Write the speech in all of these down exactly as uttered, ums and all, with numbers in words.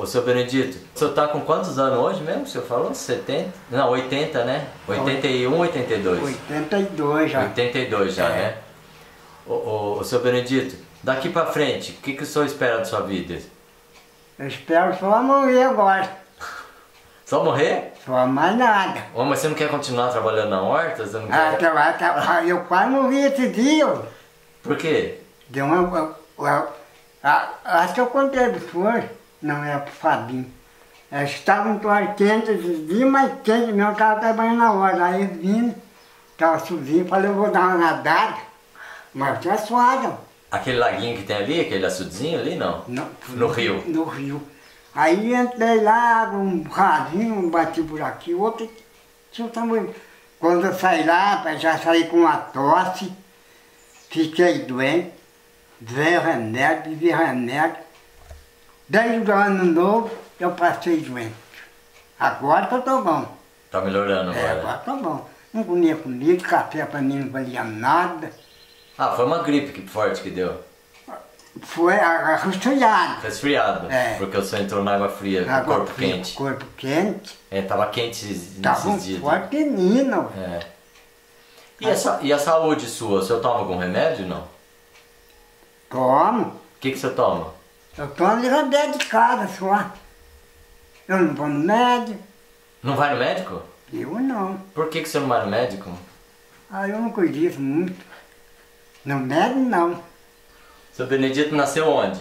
seu Benedito, o senhor tá com quantos anos hoje mesmo? O senhor falou? setenta? Não, oitenta, né? oitenta e um, oitenta e dois? oitenta e dois já. oitenta e dois já, é. Né? Ô, ô, ô, seu Benedito, daqui pra frente, o que, que o senhor espera da sua vida? Eu espero só morrer agora. Só morrer? Só mais nada. Ô, mas você não quer continuar trabalhando na horta? Você não Ah, quer... tá, eu quase morri esse dia. Por quê? Deu uma... uma, uma acho que eu contei do senhor, não era pro Fabinho. Eles estavam um ar quente esses dias, mas quente mesmo, eu estava trabalhando na hora. Aí eu vim, estava subindo, falei, eu vou dar uma nadada, mas tinha suado. Aquele laguinho que tem ali, aquele açudezinho ali, não? No, no rio? No rio. Aí entrei lá, um rasinho, bati por aqui, outro... Quando eu saí lá, já saí com uma tosse, fiquei doente, veio remédio, vi remédio. Desde o ano novo, eu passei doente. Agora que eu tô bom. Tá melhorando agora? É, agora tô bom. Não comia comida, café pra mim não valia nada. Ah, foi uma gripe que forte que deu? Foi resfriado. Resfriado? É. Porque o senhor entrou na água fria, com o corpo fria, quente. Corpo quente. É, tava quente nesses Tava um dias. forte menino. É. E, essa, e a saúde sua, o senhor toma algum remédio, não? Tomo. O que que você toma? Eu tomo de remédio de casa só. Eu não vou no médico. Não vai no médico? Eu não. Por que que você não vai no médico? Ah, eu não conheço muito. No médico não. Seu Benedito nasceu onde?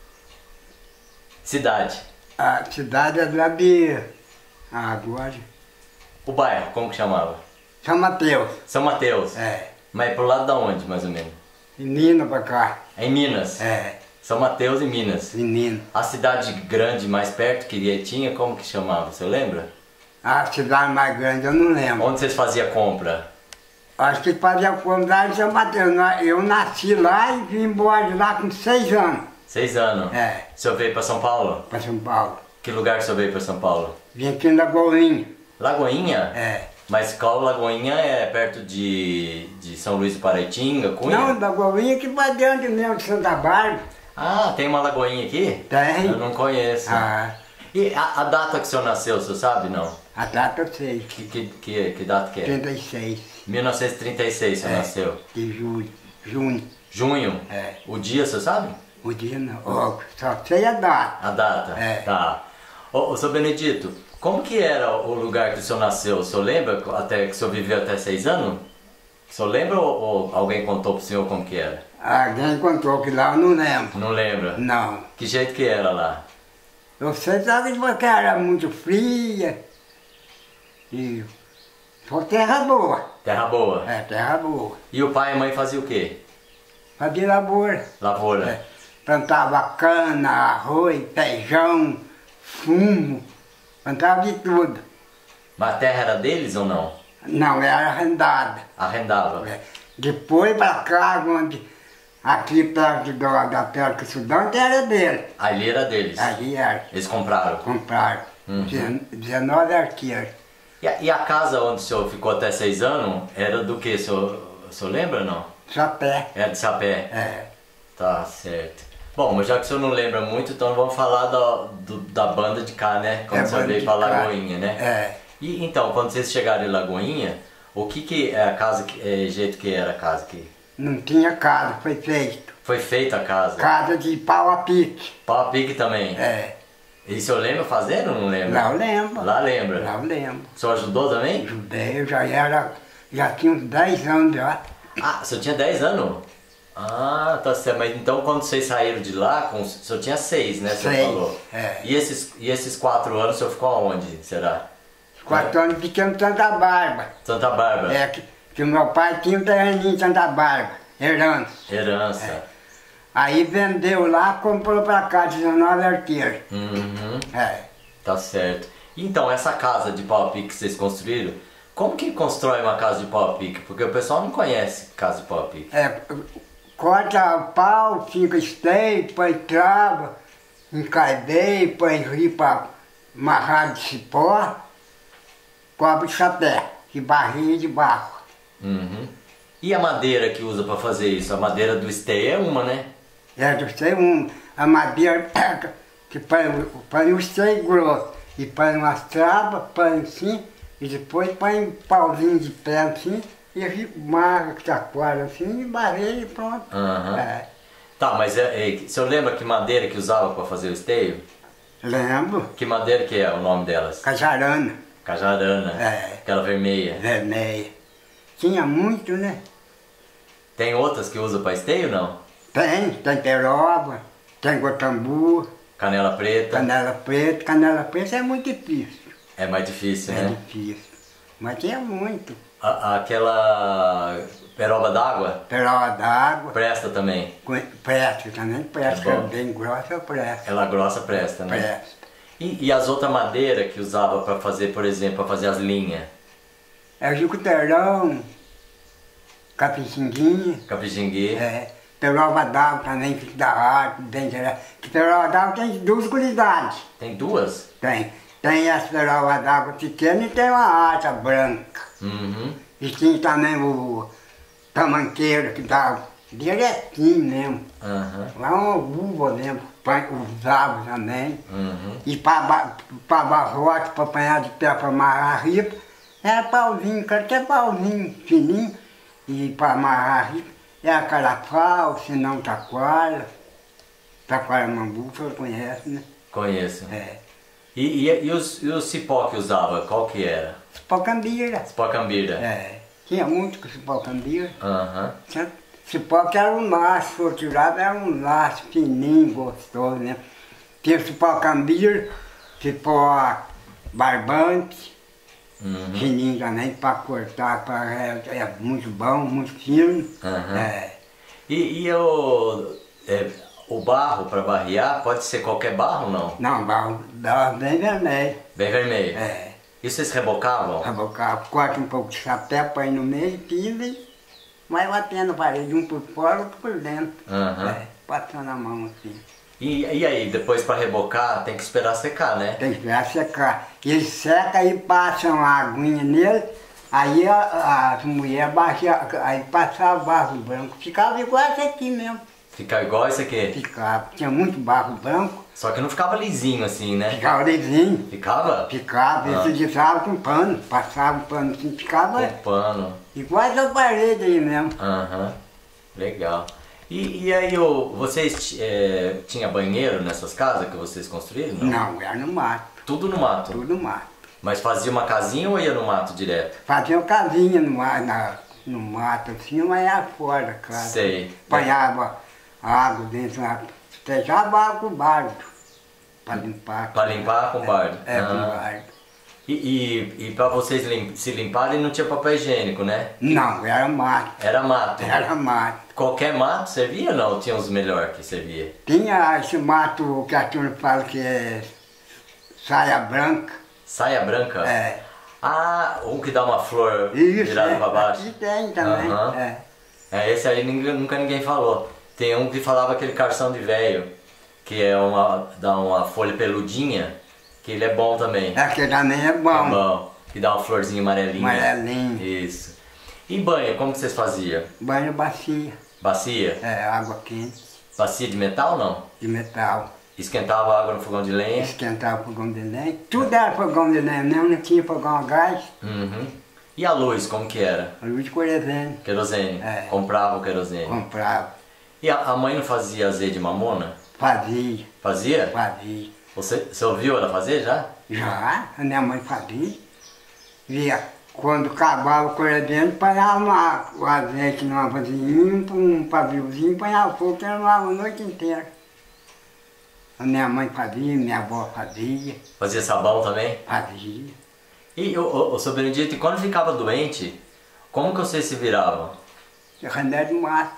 Cidade? A cidade é lá de... Ah, agora... O bairro, como que chamava? São Mateus. São Mateus? É. Mas é pro lado da onde, mais ou menos? Menino pra cá. É em Minas? É. São Mateus e Minas. Menino. A cidade grande mais perto que tinha, como que chamava? Você lembra? A cidade mais grande eu não lembro. Onde vocês faziam compra? Acho que fazia compra em São Mateus. Eu nasci lá e vim embora de lá com seis anos. Seis anos? É. O senhor veio para São Paulo? Para São Paulo. Que lugar que o senhor veio para São Paulo? Vim aqui na Lagoinha. Lagoinha? É. Mas qual Lagoinha é perto de, de São Luís do Paraitinga, Cunha? Não, da Lagoinha que vai dentro mesmo de Santa Bárbara. Ah, tem uma Lagoinha aqui? Tem. Eu não conheço. Ah. E a, a data que o senhor nasceu, o senhor sabe, não? A data eu sei. Que, que, que, que data que é? trinta e seis. mil novecentos e trinta e seis o senhor É, nasceu? de julho. Junho. Junho? É. O dia, o senhor sabe? O dia não. Oh, só sei a data. A data? É. Tá. Ô, ô, seu Benedito, como que era o lugar que o senhor nasceu? O senhor lembra até, que o senhor viveu até seis anos? O senhor lembra ou, ou alguém contou pro senhor como que era? Alguém contou que lá eu não lembro. Não lembra? Não. Que jeito que era lá? Eu sei sabe porque era muito fria. E foi terra boa. Terra boa? É, terra boa. E o pai e a mãe faziam o quê? Fazia lavoura. Lavoura? É, plantava cana, arroz, feijão, fumo. Plantava de tudo. Mas a terra era deles ou não? Não, era arrendada. Arrendava? É. Depois pra cá, onde, aqui perto do, da perto do Sudão, era dele. Ali era deles? Ali era. Eles compraram? Compraram. Uhum. dezenove arqueiros. E a, e a casa onde o senhor ficou até seis anos, era do que? O senhor, o senhor lembra ou não? Sapé. Era de sapé? É. Tá certo. Bom, mas já que o senhor não lembra muito, então vamos falar da, do, da banda de cá, né? Quando É, o senhor banda veio de pra cá. Lagoinha, né? É. E então, quando vocês chegaram em Lagoinha, o que que é a casa, que, é, jeito que era a casa aqui? Não tinha casa, foi feito. Foi feita a casa? Casa de pau a pique. Pau a pique também? É. E o senhor lembra fazendo ou não lembra? Lá eu lembro. Lá lembra? Lá eu lembro. O senhor ajudou também? Ajudei, eu já era, já tinha uns dez anos já. Ah, o senhor tinha dez anos? Ah, tá certo. Mas então quando vocês saíram de lá, com, o senhor tinha seis, né? O senhor Seis, falou. é. E esses, e esses quatro anos o senhor ficou aonde, será? Quatro anos pequeno em Santa Bárbara. Santa Bárbara? É, que, que o meu pai tinha um terreninho em Santa Bárbara, herança. Herança. É. Aí vendeu lá, comprou pra cá, dezenove arqueiros. Uhum. É. Tá certo. Então, essa casa de pau a pique que vocês construíram, como que constrói uma casa de pau a pique? Porque o pessoal não conhece casa de pau a pique. É, corta o pau, fica esteio, põe trava, encadeia, põe ripa amarrada de cipó, cobre de chapéu, de barrinha de barro. Uhum. E a madeira que usa para fazer isso? A madeira do esteio é uma, né? É, eu sei, um, a madeira que põe, põe o seio grosso e põe umas travas, põe assim, e depois põe um pauzinho de pé assim, e a gente marca, chacoalha assim, e barreia e pronto. Uhum. É. Tá, mas é, é, o senhor lembra que madeira que usava para fazer o esteio? Lembro, Que madeira que é o nome delas? cajarana, Cajarana, É. aquela vermelha. vermelha. Tinha muito, né? Tem outras que usa para esteio, não? Tem, tem peroba, tem gotambu, Canela preta, canela preta. Canela preta é muito difícil, é mais difícil, é né? difícil. Mas tinha muito. A- aquela peroba d'água Peroba d'água, presta também. presta também, presta, É que é bom. bem grossa, presta. Ela grossa presta, né? Presta. E, e as outras madeiras que usava para fazer, por exemplo, para fazer as linhas? É o jucuterão, capixinguinha, Capixinguê. é, peroba d'água também, que dá arte, bem direto. Que peroba d'água tem duas qualidades. Tem duas? Tem. Tem as perobas d'água pequenas e tem uma arte branca. Uhum. E tinha também o tamanqueiro que dá direitinho mesmo. Uhum. Lá uma uva mesmo, põe- usava também. Uhum. E para barrote, para apanhar de pé, para amarrar a ripa, era pauzinho, qualquer pauzinho fininho. E para amarrar a ripa, era carapau, se não taquara. Taquara mambu, você conhece, né? Conheço. É. E, e, e, os, e o cipó que usava, qual que era? Cipó-cambira. Cipó cambira? É. Tinha muito com cipó-cambira. Aham. Cipó que era um laço, foi tirado, era um laço fininho, gostoso, né? Tinha cipó-cambira, cipó barbante, Uhum. fininho também, para cortar, pra, é, é muito bom, muito fino. Aham. É. E, e o, é, o barro para barrear, pode ser qualquer barro não? Não, bom, dava bem vermelho. Bem vermelho? É. E vocês rebocavam? Rabocava, corta um pouco de chapéu, põe no meio, pisa e vai batendo a parede, um por fora, outro por dentro. Aham. É, passando a mão assim. E, e aí, depois para rebocar, tem que esperar secar, né? Tem que esperar secar. Ele seca e passa uma aguinha nele, aí a- as mulheres baixam, aí passava barro branco. Ficava igual esse aqui mesmo. Fica igual isso aqui. Ficava, tinha muito barro branco, Só que não ficava lisinho assim, né? ficava lisinho. Ficava? Ficava, Ah. eles utilizavam com pano, passava o pano assim, ficava Com pano. igual essa parede aí mesmo. Aham. Legal. E, e aí, o, vocês é, tinha banheiro nessas casas que vocês construíram? Não. Não, era no mato, Tudo no mato. tudo no mato. Mas fazia uma casinha ou ia no mato direto? Fazia uma casinha no, ma- na, no mato assim, mas era fora, claro. Sei. Apanhava água dentro, deixava água com o bardo para limpar. Pra limpar com bardo? É, é com Ah. bardo. E, e, e pra vocês lim- se limparem não tinha papel higiênico, né? Não, era mato, Era mato. era mato. Qualquer mato servia ou não? Tinha uns melhor que servia? Tinha esse mato que a turma fala que é saia branca. Saia branca? É. Ah, um que dá uma flor Isso, virada é, pra baixo. aqui tem também. Aham. É. É, esse aí ninguém- nunca ninguém falou. Tem um que falava aquele carção de velho, que é uma, dá uma folha peludinha, que ele é bom também. Aqui também é bom. É bom. Que dá uma florzinha amarelinha. Amarelinho. Isso. E banho, como que vocês faziam? Banho bacia, Bacia? é, água quente, Bacia de metal ou não? de metal. Esquentava a água no fogão de lenha? Esquentava o fogão de lenha. Tudo era fogão de lenha, não, não tinha fogão a gás. Uhum. E a luz, como que era? A luz de querosene, Querosene? É. Comprava o querosene. comprava, E a, a mãe não fazia azeite de mamona? fazia, Fazia? fazia. Você, você ouviu ela fazer já? Já, a minha mãe fazia. Via, quando acabava o querosene, panhava uma- o azeite numa vasilhinha, um paviozinho, panhava fogo, queimava a noite inteira. A minha mãe fazia, minha avó fazia, Fazia sabão também? fazia. E o, o, o seu Benedito, e quando ficava doente, como que vocês se viravam? Remédio mato.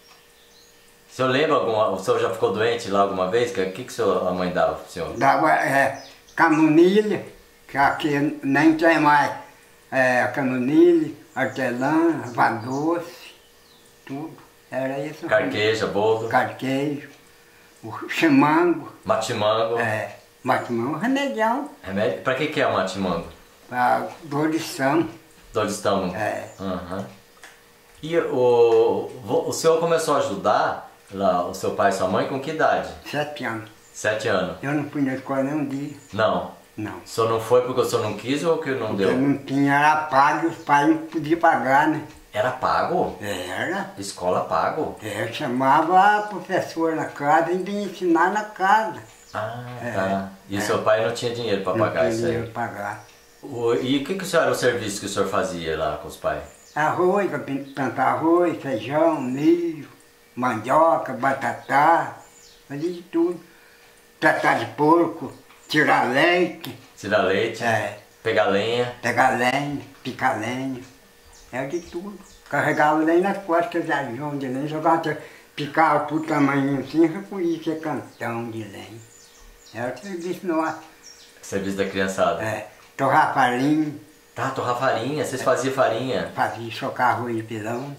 O senhor lembra alguma, o senhor já ficou doente lá alguma vez? O que, que, que senhor- a mãe dava pro senhor? Dava é, camomilha, que aqui nem tem mais. É, camomilha, hortelã, erva doce, tudo. Era isso. Carqueja, boldo, Carquejo, o chimango, matimango. é, matimango, remedião, Remédio? Pra que que é o matimango? para dor de sangue. Dor de estômago. É. Aham. E o, vo- o senhor começou a ajudar lá, o seu pai e sua mãe com que idade? Sete anos. Sete anos. Eu não fui na escola nem um dia. Não? Não. O senhor não foi porque o senhor não quis ou que não Porque deu? não tinha, era pago e os pais não podiam pagar, né? Era pago? Era. Escola pago? É, chamava a professora na casa e vinha ensinar na casa. Ah, É, tá. E é. seu pai não tinha dinheiro para Não pagar tinha isso dinheiro aí? pra pagar. O- E o que, que o senhor era o serviço que o senhor fazia lá com os pais? Arroz, pra plantar arroz, feijão, milho, mandioca, batatá, fazia de tudo. Tratar de porco, tirar leite, Tirar leite? é, Pegar lenha? pegar lenha, picar lenha, era de tudo. Carregava lenha nas costas de avião de lenha, jogava, picava por tamanho assim, recolhia esse cantão de lenha. Era o serviço nosso. Serviço da criançada? É, torrar farinha, Tá, torrar farinha. Vocês faziam farinha? fazia chocar arroz de pilão,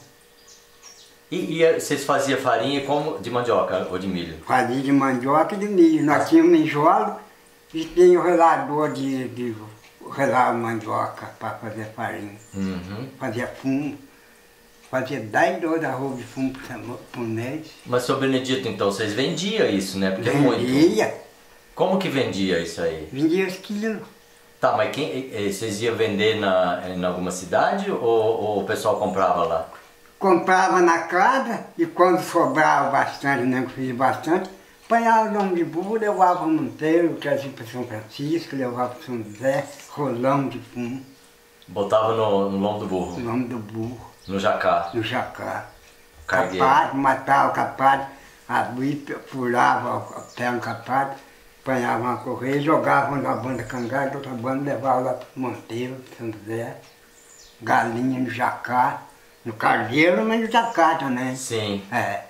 E, e vocês faziam farinha como de mandioca ou de milho? fazia de mandioca e de milho. Nós tínhamos enjolo e tinha o relador de, de relar mandioca para fazer farinha. Uhum. Fazia fumo, fazia dez doze arroz de fumo por, sema- por mês. Mas, seu Benedito, então vocês vendiam isso, né? Porque é muito. Vendia, Como que vendia isso aí? vendia os quilos. Tá, mas quem, eh, vocês iam vender na, em alguma cidade ou, ou o pessoal comprava lá? Comprava na casa e quando sobrava bastante, né, que fiz bastante, apanhava o nome de burro, levava um monteiro, trazia para São Francisco, levava para São José, rolão de fumo, Botava no, no lombo do o burro, nome do burro, no jacá. no jacá. Cargueiro. Capado, matava o capado, abria, furava o pé no capado, apanhava uma correia, jogava na banda cangada, outra banda levava lá para o Monteiro, São José, galinha no jacá, no cargueiro, mas no jacá também. Sim. É,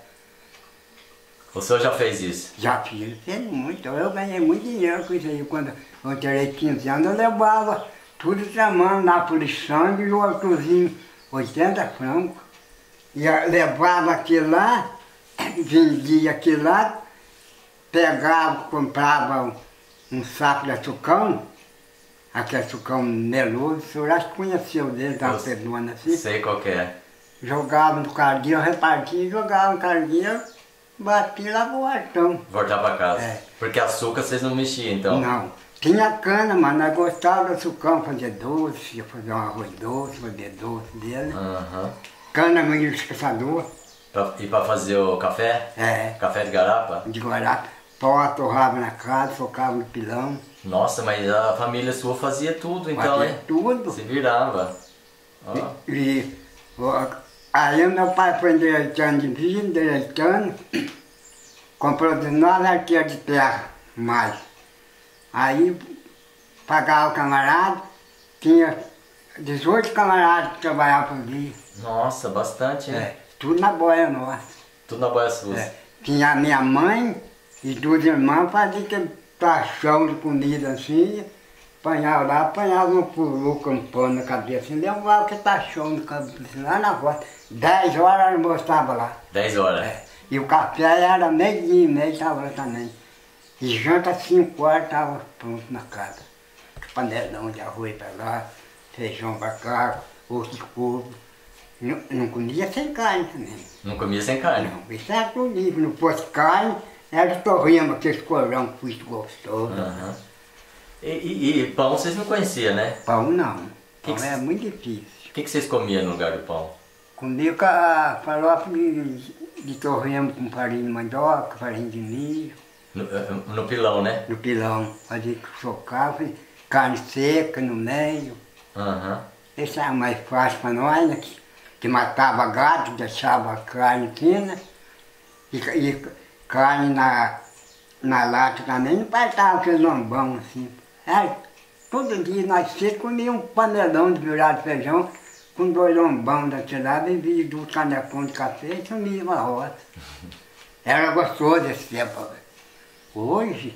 O senhor já fez isso? já fiz, fiz muito, eu ganhei muito dinheiro com isso aí, quando eu terei quinze anos, eu levava tudo chamando lá por sangue e o outrozinho, oitenta francos, e eu levava aquilo lá, vendia aquilo lá, pegava, comprava um, um saco de açucão, aquele açucão meloso, o senhor acho que conheceu dele, da Eu pedona assim, Sei qual que é. jogava no cargueiro, repartia, jogava no cargueiro, batia lá pro artão. Voltar pra casa. É. Porque açúcar vocês não mexiam, então? Não, tinha cana, mas nós gostávamos do açucão, fazer doce, ia fazer um arroz doce, fazer doce dele. Aham. Cana no liquidificador, Pra- E pra fazer o café? é, Café de garapa? de guardar, pó, torrava na casa, focava no pilão, Nossa, mas a família sua fazia tudo, então, fazia hein? tudo. Se virava. Ó. E, e ó, aí meu pai foi endireitando de vida, endireitando, comprou dezenove arqueiros de terra, mais. Aí pagava o camarada, tinha dezoito camaradas que trabalhavam por dia. Nossa, bastante, né? É, tudo na boia nossa. Tudo na boia sul. É. Tinha a minha mãe e duas irmãs faziam aquele taxão de comida assim, apanhava lá, apanhava um puru com um pano na cabeça, assim, levava aquele taxão de cabeça lá na roça. Dez horas eu almoçava lá. Dez horas. É. E o café era meio dia e meio, estava lá também. E janta às cinco horas estava pronto na casa. Panelão de arroz para lá, feijão para cá, osso de corvo. Não, não comia sem carne também. Não comia sem carne. Não, isso era tudo livre. Não fosse carne, era torremos, aqueles colão muito gostoso. Aham. E, e- e pão vocês não conheciam, né? Pão não. Que Pão que é cê- muito difícil. O que, que vocês comiam no lugar do pão? Comia com a farofa de, de torremos com farinha de mandioca, farinha de milho, No, eh, no pilão, né? no pilão. Fazia que socava, carne seca no meio. Aham. Esse era mais fácil para nós, né? Que, que matava gato, deixava a carne fina. E, ca- e carne na, na lata também, não faltava aquele lombão assim. É, todo dia nós cedo comíamos um panelão de virado de feijão com dois lombão daquele lado e vinha duas canecões de café e sumia uma roça. Era gostoso esse tempo. Hoje,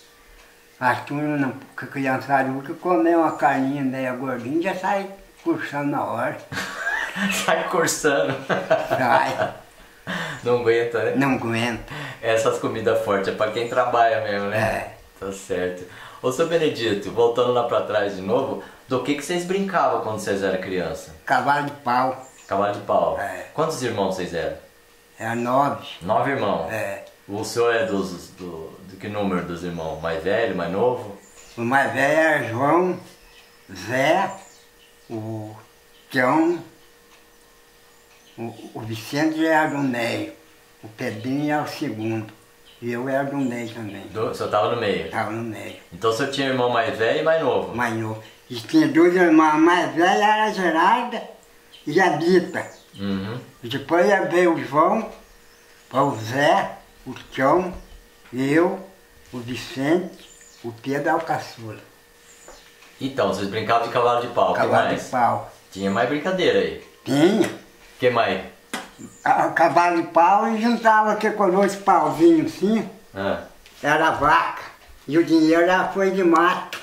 as turmas, não- que criançada que comer uma carninha meia gordinha já sai cursando na hora. Sai cursando. Sai, Não aguenta, né? não aguenta. Essas comidas fortes é pra quem trabalha mesmo, né? É. Tá certo. Ô, seu Benedito, voltando lá pra trás de novo, do que, que vocês brincavam quando vocês eram criança? Cavalo de pau, Cavalo de pau. É. Quantos irmãos vocês eram? era nove. Nove irmãos. É, O O senhor é dos, do, do que número dos irmãos? Mais velho, mais novo? O mais velho era João, Zé, o Tião, o, o Vicente era do meio, o Pedrinho era o segundo, e eu era do meio também. Do, o senhor estava no meio? Estava no meio. Então o senhor tinha irmão mais velho e mais novo? Mais novo. E tinha duas irmãs, a mais velha era a Gerarda e a Bita. Uhum. E depois veio o João, o Zé, o Tião, eu, o Vicente, o Pedro é o caçula. Então, vocês brincavam de cavalo de pau, o que Cavalo mais? de pau. Tinha mais brincadeira aí? Tinha. O que mais? A, a cavalo de pau e juntava aqui com dois pauzinhos assim, Ah. era a vaca. E o dinheiro era foi de mato.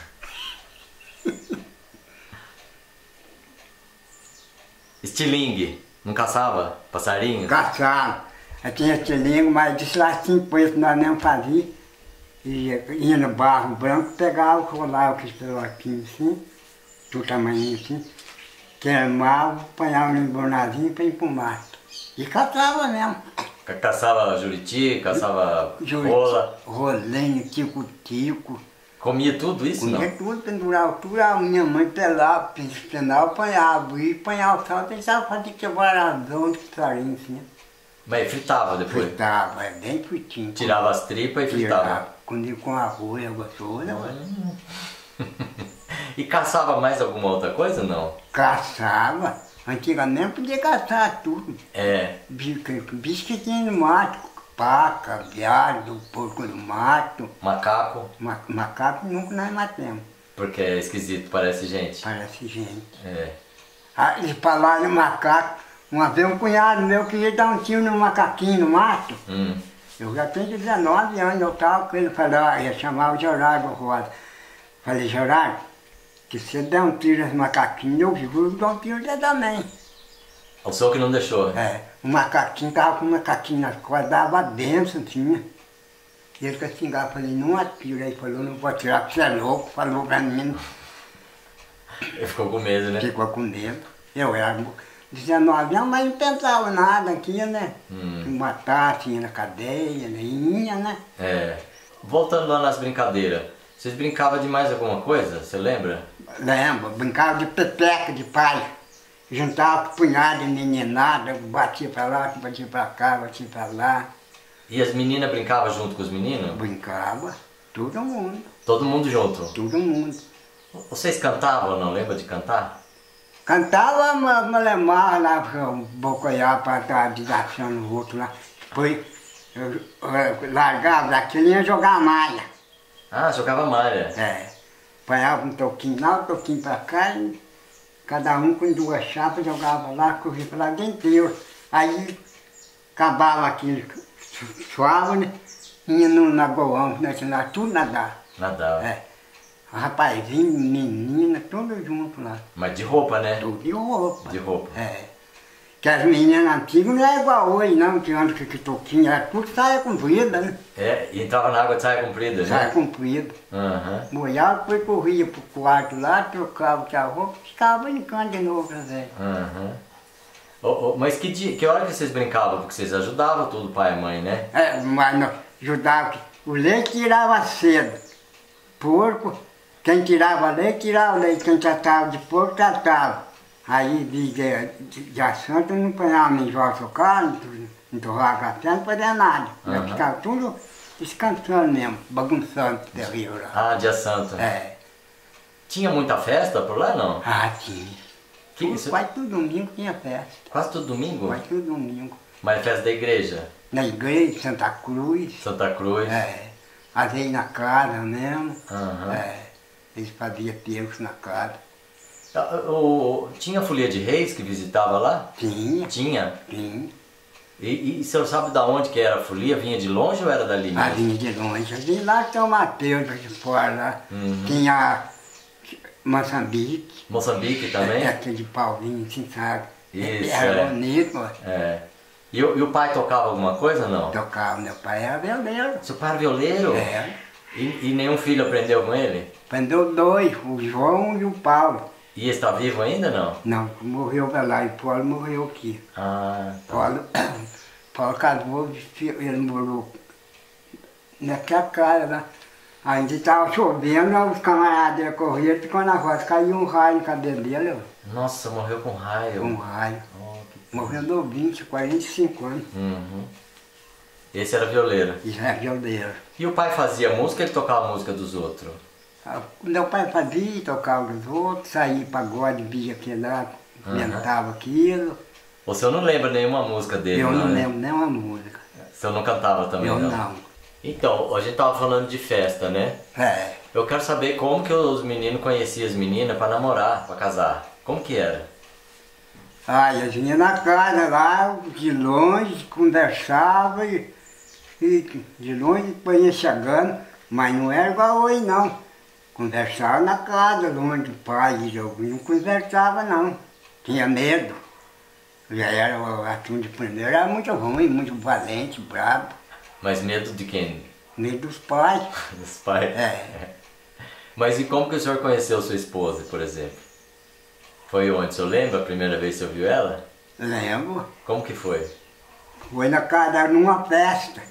Estilingue, não caçava passarinho? Caçava. Aí tinha estilingue, mas disse lá assim, pois nós nem fazia. E ia no barro branco, pegava, colava aqueles pelotinhos assim, do tamanho assim, queimava, apanhava no embornazinho para ir pro mato. E caçava mesmo. Ca- Caçava juriti, caçava Juriti, rola, rolinho, tico-tico. comia tudo isso Comia não? tudo, pendurava tudo, a minha mãe pelava, penava, apanhava, e apanhava o sal, deixava fazer quebradão de passarinho assim. Mas fritava depois? Fritava, é bem fritinho. Tirava as tripas e fritava? Tirava, quando com arroz, é gostoso. Hum. E caçava mais alguma outra coisa não? Caçava, antigamente podia caçar tudo. É, Bicho, bicho que tinha no mato, paca, viado, porco do mato, macaco, ma, macaco nunca nós matamos, porque é esquisito, parece gente. parece gente. É. Ah, eles falaram em macaco. Uma vez um cunhado meu queria dar um tiro no macaquinho no mato. Hum. Eu já tenho dezenove anos, eu estava com ele, falei, ah, ia chamar o Gerardo Rosa. Falei, Gerardo, que se você der um tiro nesse macaquinho, eu juro que dou um tiro nele também. O senhor que não deixou? É, o macaquinho estava com o macaquinho nas costas, dava benção, tinha. E ele castigava, falei, não atira. Aí falou, não vou atirar, porque você é louco, falou pra mim. Ele ficou com medo, né? Ficou com medo. Eu era dezenove anos, mas não pensava nada aqui, né? Hum. Que matasse, ia na cadeia, né? Ia, né? É. Voltando lá nas brincadeiras, vocês brincavam de mais alguma coisa? Você lembra? Lembro, brincava de peteca de pai. Juntava com punhado de meninada, batia pra lá, batia pra cá, batia pra lá. E as meninas brincavam junto com os meninos? Brincava, todo mundo, Todo mundo junto? todo mundo. Vocês cantavam ou não? Lembra de cantar? Cantava uma malemar lá, para bocoiar para estar desafiando o outro lá. Depois eu, eu largava daquilo e ia jogar malha. Ah, jogava malha. É, apanhava um toquinho lá, um toquinho pra cá, e cada um com duas chapas jogava lá, corria pra lá dentro inteiro. Aí acabava aquilo, su- suave, né? Ia no lagoão, nós tinha tudo nadar. Nadava. É, rapazinho, menina, tudo junto lá. Mas de roupa, né? Tudo de roupa. De roupa. É. Que as meninas antigas não é igual hoje, não, que antes que toquinho, era tudo saia comprida, né? É, e entrava na água de saia comprida, Saia né? comprida. Aham. Molhava, depois corria pro quarto lá, trocava a roupa, ficava brincando de novo, né? Aham. Ô, ô, mas que, dia, que hora que vocês brincavam? Porque vocês ajudavam tudo, pai e mãe, né? É, mas não, ajudava, que o leite tirava cedo. Porco, quem tirava leite, tirava leite, quem tratava de porco, tratava. Aí de, de, de, de assento não ponhava mijar o carne, não torrava café, não fazia nada. Aham. Ficava tudo descansando mesmo, bagunçando o terrível lá. Ah, dia santo. É, Tinha muita festa por lá, não? ah, tinha. Que Tudo, isso? quase todo domingo tinha festa, Quase todo domingo? quase todo domingo. Mas é festa da igreja? Na igreja, Santa Cruz, Santa Cruz? é, às vezes na casa mesmo, Aham. é, eles faziam terço na casa. Ah, o- tinha folia de reis que visitava lá? Tinha, Tinha. tinha. E, e, e o senhor sabe de onde que era a folia? Vinha de longe ou era dali A mesmo? linha de longe, ali lá São Mateus, de fora lá. Uhum. Tinha Moçambique, Moçambique também? é, aquele pauzinho assim, sabe? Isso, Era é. bonito, ó. É. E, o- e o pai tocava alguma coisa ou não? Tocava, meu pai era violeiro. Seu pai era violeiro? É. E, e nenhum filho aprendeu com ele? Prendeu dois, o João e o Paulo. E ele está vivo ainda não? Não, morreu pra lá e o Paulo morreu aqui. Ah, tá. Paulo, Paulo casou, ele morou naquela casa lá. Ainda estava chovendo, os camaradas dele correram, ficou na roça, caiu um raio no cabelo dele, ó. Nossa, morreu com raio. Um raio. Oh, que... Morreu novinho, tinha quarenta e cinco anos. Uhum. Esse era violeiro. Isso era violeiro. E o pai fazia música, ele tocava a música dos outros? Meu pai fazia, tocava os outros, saía pagode, via aquilo lá, comentava uhum. aquilo. O senhor não lembra nenhuma música dele? Eu não, não né? lembro nenhuma música. O senhor não cantava também? Eu não? não. Então, a gente tava falando de festa, né? É. Eu quero saber como que os meninos conheciam as meninas para namorar, para casar. Como que era? Ah, eu vinha na casa lá, de longe, conversava e, e de longe depois ia chegando, mas não era igual hoje não. Conversava na casa, longe do pai, eu não conversava não. Tinha medo. Já era, o atum de primeiro era muito ruim, muito valente, bravo. Mas medo de quem? Medo dos pais. Dos pais? É. Mas e como que o senhor conheceu sua esposa, por exemplo? Foi onde? O senhor lembra a primeira vez que o senhor viu ela? Lembro. Como que foi? Foi na casa, numa festa.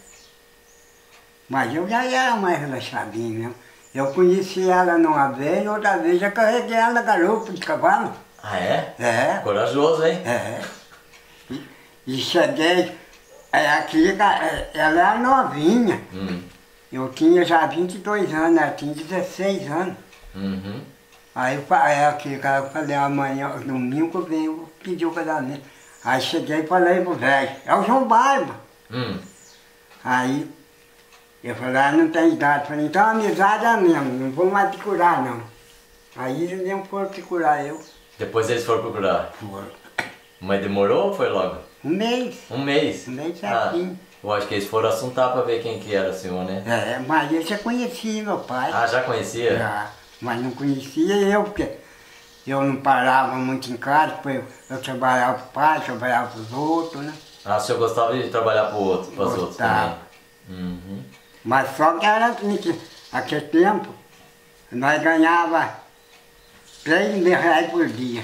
Mas eu já era mais relaxadinho mesmo. Eu conheci ela numa vez, outra vez eu carreguei ela na garupa de cavalo. Ah, é? É. Corajoso, hein? É. E, e cheguei, é, aqui, ela era novinha. Hum. Eu tinha já vinte e dois anos, ela tinha dezesseis anos. Uhum. Aí eu falei, aqui, eu falei, amanhã, domingo eu venho pedir o casamento. Aí cheguei e falei pro velho, é o João Barba. Hum. Aí eu falei, ah, não tem idade. Falei, então a amizade é a mesma, não vou mais procurar não. Aí eles nem foram procurar eu. Depois eles foram procurar? Foram. Mas demorou ou foi logo? Um mês. Um mês? Um mês certinho. Ah, eu acho que eles foram assuntar pra ver quem que era o senhor, né? É, mas eu já conhecia meu pai. Ah, já conhecia? Já, mas não conhecia eu, porque eu não parava muito em casa, porque eu, eu trabalhava pro pai, trabalhava pros outros, né? Ah, o senhor gostava de trabalhar pro outro, pros outros também? Uhum. Mas só que era assim, que naquele tempo, nós ganhava três mil reais por dia.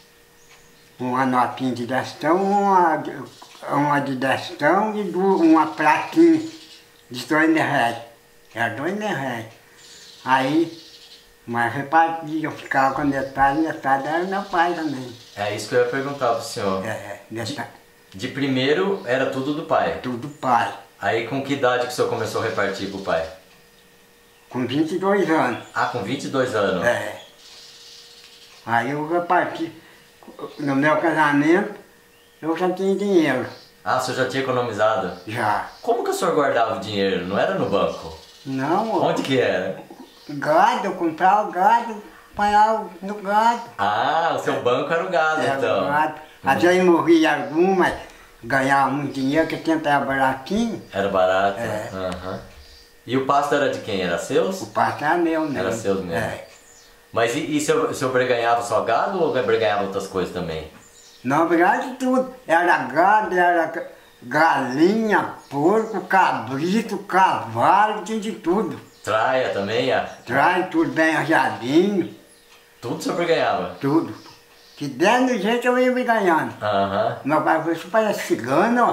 Uma notinha de destão, uma, uma de destão e duas, uma plaquinha de dois mil reais. Era dois mil reais. Aí, mas repartia, eu ficava com metade, metade era meu pai também. É isso que eu ia perguntar pro senhor. É, metade. De, de primeiro era tudo do pai? Tudo pai. Aí com que idade que o senhor começou a repartir pro pai? Com vinte e dois anos. Ah, com vinte e dois anos? É. Aí eu reparti. No meu casamento, eu já tinha dinheiro. Ah, o senhor já tinha economizado? Já. Como que o senhor guardava o dinheiro? Não era no banco? Não. Onde que era? Gado, eu comprava gado, apanhava no gado. Ah, o seu é. banco era o gado, era então. O gado. Às vezes morria alguma, ganhava muito dinheiro, porque tempo era baratinho. Era barato? É. Uhum. E o pasto era de quem? Era seus? O pasto era meu mesmo. Era seus mesmo? É. Mas e, e seu, seu ganhava só gado ou ganhava outras coisas também? Não, ganhava de tudo. Era gado, era galinha, porco, cabrito, cavalo, tinha de tudo. Traia também? É? Traia, tudo bem arjadinho. Tudo o senhor ganhava? Tudo. Que der do jeito eu ia me ganhando. Aham. Meu pai falou, isso parece cigano, ó.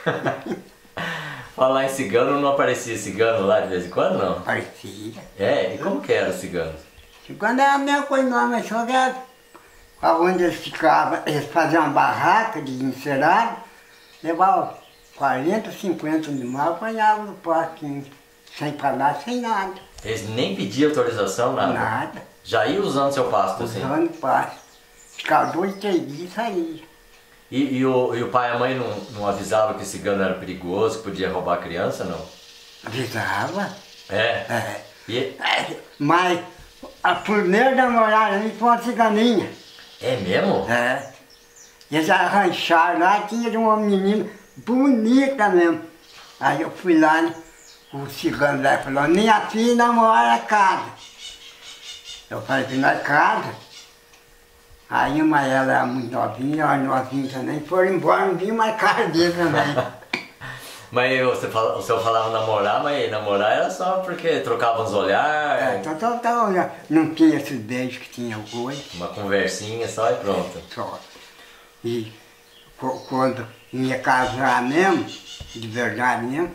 Falar em cigano, não aparecia cigano lá de vez em quando, não? Parecia. É? E como que era o cigano? Cigano era a mesma coisa, não, mas só que era onde eles ficavam, eles faziam uma barraca de encerado, levavam quarenta, cinquenta animais, apanhavam no parquinho, sem falar, sem nada. Eles nem pediam autorização, nada? Nada. Já ia usando seu pasto assim? Usando o pasto. Ficava dois, três dias e saía. E, e, o, e o pai e a mãe não, não avisavam que cigano era perigoso, que podia roubar a criança, não? Avisava. É? É. E... Mas a primeira namorada ali foi uma ciganinha. É mesmo? É. Eles arrancharam lá, tinha de uma menina bonita mesmo. Aí eu fui lá, né, o cigano lá falou, minha filha namora casa. Eu falei, que não é casa. Aí uma ela era muito novinha, a novinha também, foram embora, não vi mais cara dele também. Mas você fala, o senhor falava namorar, mas namorar era só porque trocavam os olhares? É, então, então, então, não tinha esses beijos que tinha hoje. Uma conversinha só e pronto. É, só. E quando ia casar mesmo, de verdade mesmo,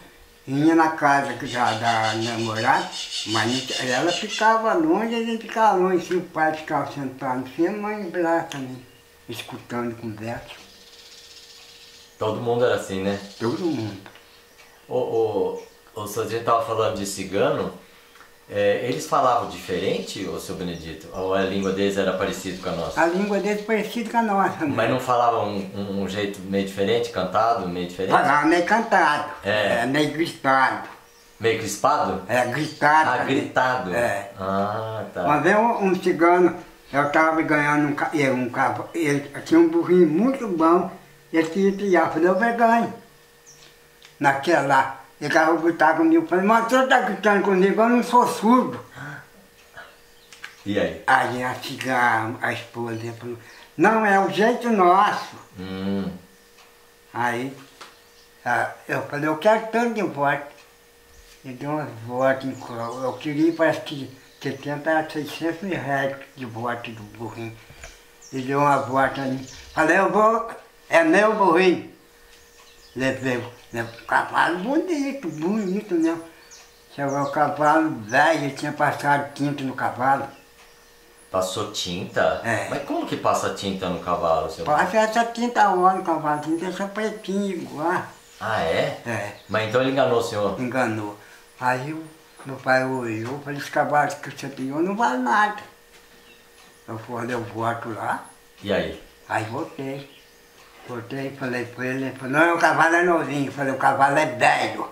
Ia na casa da, da namorada, mas ela ficava longe, a gente ficava longe, se o pai ficava sentado assim, a mãe lá também, escutando conversa. Todo mundo era assim, né? Todo mundo. O, o, o senhor estava falando de cigano, é, eles falavam diferente, ô seu Benedito? Ou a língua deles era parecida com a nossa? A língua deles é parecida com a nossa. Mas não falavam um, um, um jeito meio diferente, cantado, meio diferente? Falava meio cantado, É. é, meio gritado. Meio crispado? É, gritado. Ah, também. gritado. É. Ah, tá. Uma vez um, um cigano, eu estava ganhando um, ca- ele, um cavalo, ele tinha um burrinho muito bom, ele queria criar, eu falei, eu vou ganhar. Naquela lá, ele estava gritando comigo, eu falei, mas o senhor está gritando comigo, eu não sou surdo. E aí? Aí a cigana, a esposa, ele falou, não, é o jeito nosso. Hum. Aí ah, eu falei, eu quero tanto de voto. Ele deu umas votos, em coro. Eu queria, parece que setenta a seiscentos mil reais de voto do burrinho. Ele deu uma voto ali. Falei, eu vou, é meu burrinho. Levei, levei um cavalo bonito, bonito, né? Chegou o cavalo velho, ele tinha passado tinta no cavalo. Passou tinta? É. Mas como que passa tinta no cavalo, seu? Passa essa tinta óleo no cavalo, tinta essa pretinha igual. Ah, é? É. Mas então ele enganou o senhor? Enganou. Aí o meu pai olhou, falei, esse cavalo que você criou não vale nada. Eu falei, eu voto lá, E aí? aí voltei. Voltei e falei para ele, ele falou, não, o cavalo é novinho, eu falei, o cavalo é velho.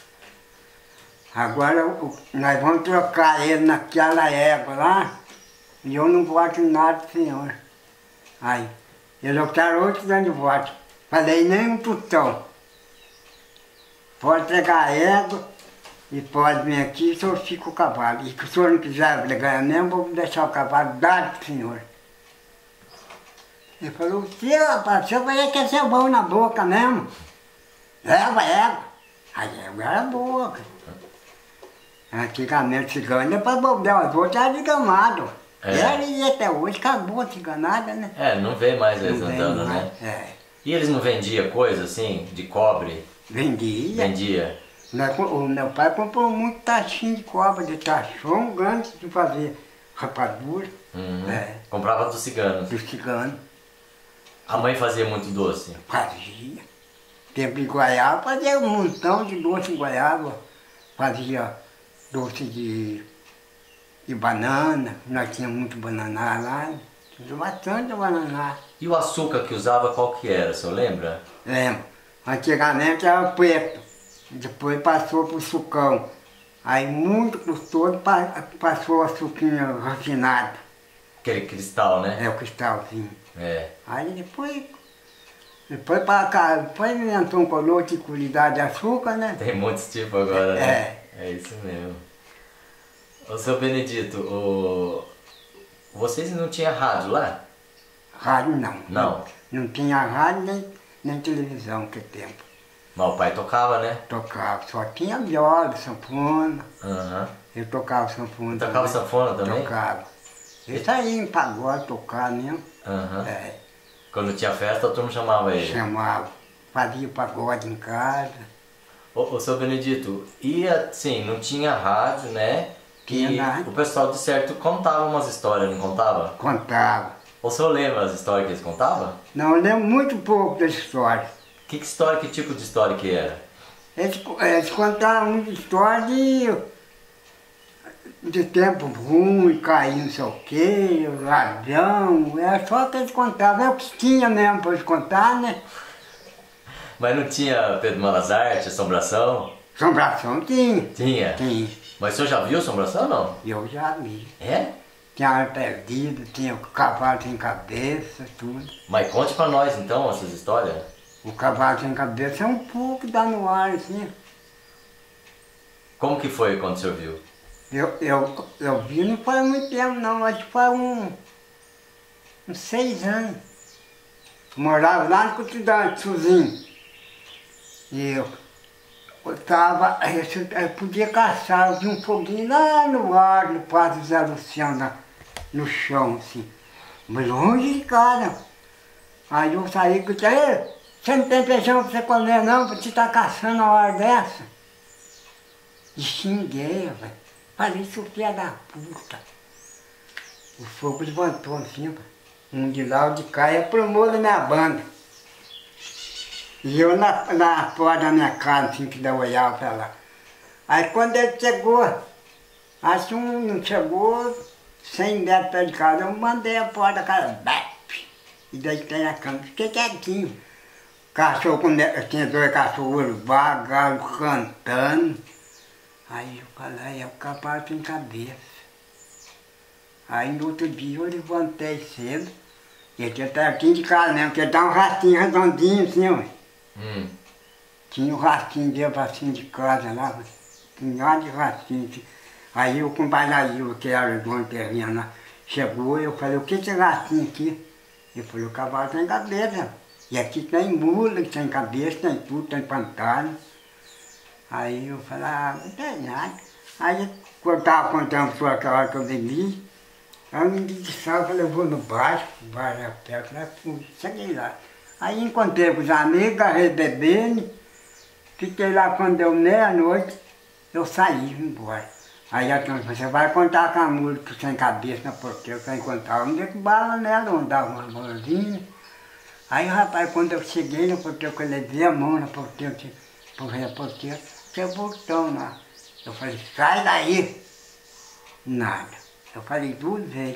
Agora o- nós vamos trocar ele naquela égua lá, e eu não voto em nada, senhor. Aí, ele, eu quero outro dano de voto. Falei, nem um tutão. Pode pegar a égua e pode vir aqui, o senhor fica o cavalo. E se o senhor não quiser ganhar mesmo, vou deixar o cavalo dado pro senhor. Ele falou, o senhor, rapaz, o senhor vai querer ser bom na boca mesmo. Égua, égua. A égua era boa. Antigamente, cigano, depois bobear as outras, era desgamado. É. Era e até hoje acabou a ciganada, né? É, não vê mais eles Não vem andando, mais. né? É. E eles não vendiam coisa assim, de cobre? Vendia. Vendia. Nós co- O meu pai comprou muito tachinho de cobra, de tachão grande de fazer rapadura. Uhum. É, Comprava dos ciganos. do cigano. A mãe fazia muito doce. Fazia. Tempo de goiaba, fazia um montão de doce de goiaba. Fazia doce de, de banana, nós tínhamos muito bananá lá. Tinha bastante bananá. E o açúcar que usava, qual que era, o senhor lembra? Lembro. Antigamente era preto, depois passou para o sucão. Aí muito custoso pa- passou o açuquinha refinado. Aquele cristal, né? É o cristalzinho. É. Aí depois, depois para cá, depois inventou um color de qualidade de açúcar, né? Tem muitos tipos agora, né? É. É isso mesmo. Ô, seu Benedito, o... vocês não tinham rádio lá? Rádio não. Não. Não tinha rádio nem, nem televisão que tempo. Mas o pai tocava, né? Tocava, só tinha viola, sanfona. Aham. Eu tocava sanfona. Tocava também. sanfona também? Tocava. Eu saía em pagode tocar mesmo. Aham. É, Quando tinha festa, todo mundo chamava ele. chamava. Fazia pagode em casa. Ô, ô, seu Benedito, e assim, não tinha rádio, né? Tinha E nada. o pessoal de certo contava umas histórias, não contava? Contava. O senhor lembra as histórias que eles contavam? Não, eu lembro muito pouco da história. Que, que história, que tipo de história que era? Eles, eles contaram muita história de, de tempo ruim, cair não sei o quê, ladrão. É só que eles contavam. É o que tinha mesmo para eles contar, né? Mas não tinha Pedro Malas Artes, assombração? Assombração tinha. Tinha? Tinha. Mas o senhor já viu assombração ou não? Eu já vi. É? Tinha ar perdido, tinha o cavalo sem cabeça, tudo. Mas conte pra nós então essas histórias. O cavalo sem cabeça é um pouco que dá no ar, assim. Como que foi quando o senhor viu? Eu, eu, eu vi não faz muito tempo não, acho que faz um, uns seis anos. Morava lá no Cotidão, sozinho. E eu, eu tava, eu, eu podia caçar, eu vi um foguinho lá no ar, no Padre Zé Luciano, na, no chão, assim. Mas longe de casa. Aí eu saí e gritei, "Ei, você não tem feijão pra você comer não, pra te estar caçando a hora dessa?" E xinguei, velho. Falei, isso filha da puta. O fogo levantou assim, velho. Um de lá, o de cá, e aprumou da minha banda. E eu na, na porta da minha casa, assim, que eu olhava pra lá. Aí quando ele chegou, assim, não chegou, cem metros perto de casa, eu mandei a porta da casa, bep, e deitei na cama, fiquei quietinho. Cachorro, com, tinha dois cachorros vagando, cantando. Aí eu falei, é o capaz sem cabeça. Aí no outro dia eu levantei cedo, e ele estava aqui de casa mesmo, porque dá um rastinho redondinho assim, ué. Hum. Tinha um rastinho de assim de casa lá, punhado de rastinho. Assim. Aí o compadre que era o dono terreno lá, chegou e eu falei, o que é esse rastinho aqui? Ele falou, o cavalo tem cabeça. E aqui tem mula, tem cabeça, tem tudo, tem pantano. Aí eu falei, ah, não tem nada. Aí quando eu estava contando para aquela hora que eu bebi, aí eu me disse, eu falei, eu vou no baixo, o baixo era perto, lá, fui, cheguei lá. Aí encontrei com os amigos, agarrei bebendo, fiquei lá quando deu meia-noite, eu saí, vim embora. Aí a turma falou, você vai contar com a mula que sem cabeça na porteira, para encontrar um dia que bala nela, onde dava uma bolinha. Aí rapaz, quando eu cheguei no porteiro, que eu levei a mão na porteira, empurrei a porteira, tinha um botão lá. Eu falei, sai daí! Nada. Eu falei duas vezes.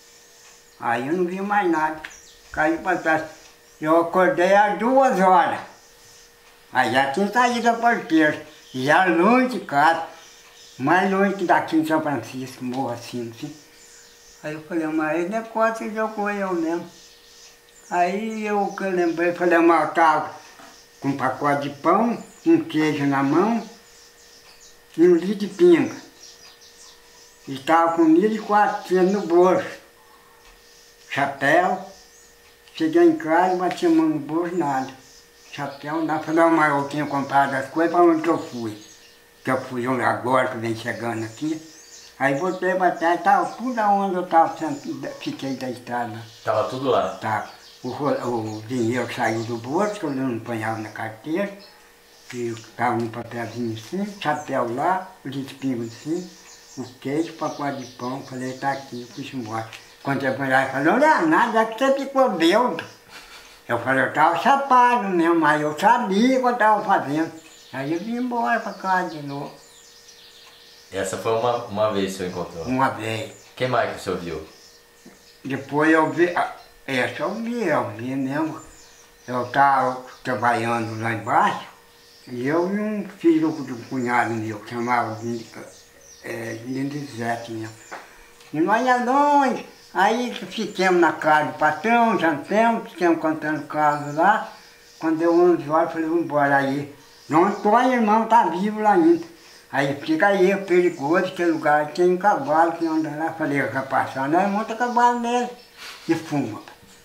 Aí eu não vi mais nada. Caiu para trás. Eu acordei às duas horas. Aí já tinha saído da porteira. Já longe de casa. Mais longe que daqui em São Francisco, morro assim, assim. Aí eu falei, mas esse negócio jogou eu mesmo. Aí eu, eu lembrei, falei, mas eu estava com um pacote de pão, um queijo na mão e um litro de pinga. E estava com mil e quatrocentos no bolso. Chapéu. Cheguei em casa, bati a mão no bolso, nada. Chapéu, nada. Falei, mas eu tinha comprado as coisas, para onde que eu fui? Que eu fui agora, que vem chegando aqui. Aí voltei para trás, estava tudo onde eu estava, fiquei deitado. Estava tudo lá? Tava. O, o dinheiro saiu do bolso, que eu não apanhava na carteira, e estava um papelzinho assim, chapéu lá, o despingo assim, o queijo, pacote de pão, falei, tá aqui, fui embora. Quando eu fui lá, ele falou, não é nada, é que você ficou bêbado. Eu falei, eu estava chapado mesmo, mas eu sabia o que eu estava fazendo. Aí eu vim embora para casa de novo. Essa foi uma, uma vez que o senhor encontrou? Uma vez. Quem mais que o senhor viu? Depois eu vi, essa eu vi, eu vi mesmo. Eu estava trabalhando lá embaixo, e eu e um filho do cunhado meu, que chamava Lindizete mesmo. E nós ia longe, aí fiquemos na casa do patrão, jantamos, ficamos contando casos lá. Quando deu onze horas, eu falei, vamos embora aí. Não, Antônio, irmão, tá vivo lá ainda. Aí fica aí, é perigoso, aquele lugar tem um cavalo que anda lá. Falei, vai passar, nós monta cavalo nele e fuma.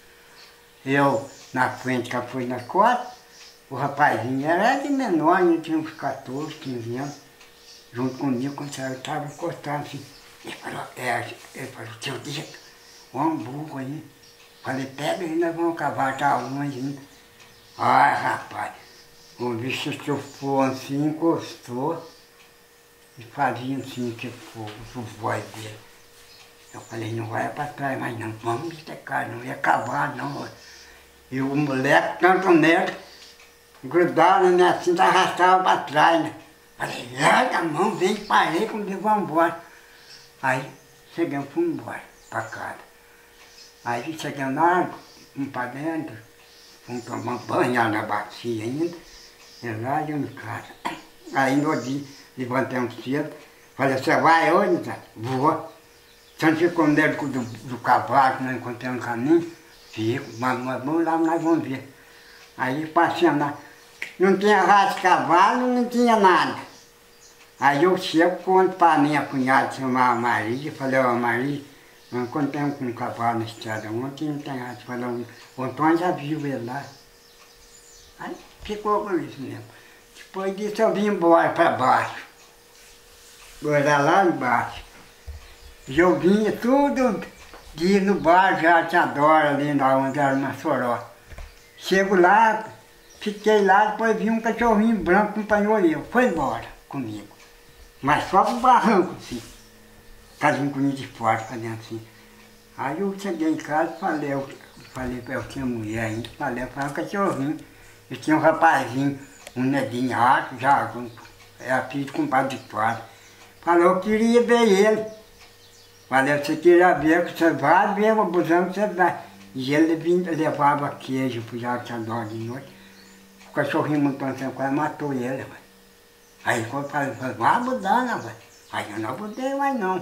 Eu na frente, com a folha nas costas, o rapazinho era de menor, ele tinha uns quatorze, quinze anos, junto comigo, quando eu estava encostado assim. Ele falou, é, ele falou, tio Dito, o hambúrguer aí. Falei, pega aí, nós vamos cavar, tá longe ainda. Ai, rapaz, o bicho estufou assim, encostou. E fazia assim, que fogo, o voz dele. Eu falei, não vai para trás mais não, vamos estecar, não ia cavar não. E o moleque, tanto nele, grudado né, assim, arrastava para trás, né. Falei, larga a mão, vem, parei, comigo, vamos embora. Aí, chegamos, fomos embora, para casa. Aí chegamos lá, fomos para dentro, fomos tomar banho na bacia ainda, e lá eu em casa. Aí no dia, levantamos cedo, falei, você vai hoje, Zé? Vou. Você não ficou medo do, do cavalo que nós encontramos no caminho? Fico, mas, mas vamos lá, nós vamos ver. Aí passamos lá, não tinha raça de cavalo, não tinha nada. Aí eu chego, conto para a minha cunhada, chamava Maria, falei, ó Maria, nós encontramos com um cavalo na estrada ontem, não tem raça. Falei, o Antônio já viu ele lá. Aí ficou por isso mesmo. Depois disso eu vim embora para baixo. Era lá embaixo. E eu vinha tudo dia no bar, já te adoro ali na onde era na Soró. Chego lá, fiquei lá, depois vi um cachorrinho branco, acompanhou eu, foi embora comigo. mas só pro barranco, assim. Casinho com de fora, pra dentro, assim. Aí eu cheguei em casa e falei, eu falei, eu tinha mulher ainda, falei, eu falei um cachorrinho. Eu tinha um rapazinho, um neguinho alto, já, um, era filho de compadre de fora. Falou, eu queria ver ele. Falei, você queria ver, você vai ver, o busão você vai. E ele vinha, levava queijo pro Jacador de noite. O cachorrinho montando sem quase matou ele, velho. Aí quando eu falei, vai mudando, velho. Aí eu não mudei mais não.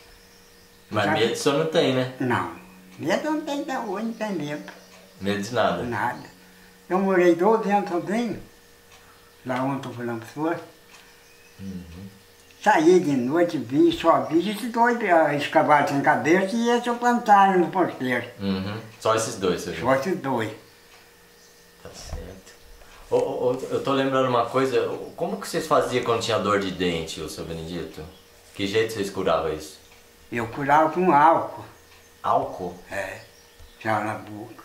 Mas Já medo o senhor não tem, né? Não, medo não tem até hoje, não tem medo. Medo de nada. Nada. Eu morei doze anos sozinho, lá onde eu falando para o senhor. Uhum. Saí de noite, vi, só vi esses dois escavados sem cabeça e esse eu plantaram no porteiro. Uhum. Só esses dois, senhor? Só esses dois. Tá certo. Ô, ô, ô, eu tô lembrando uma coisa, como que vocês faziam quando tinha dor de dente, ô seu Benedito? Que jeito vocês curavam isso? Eu curava com álcool. Álcool? É, já na boca.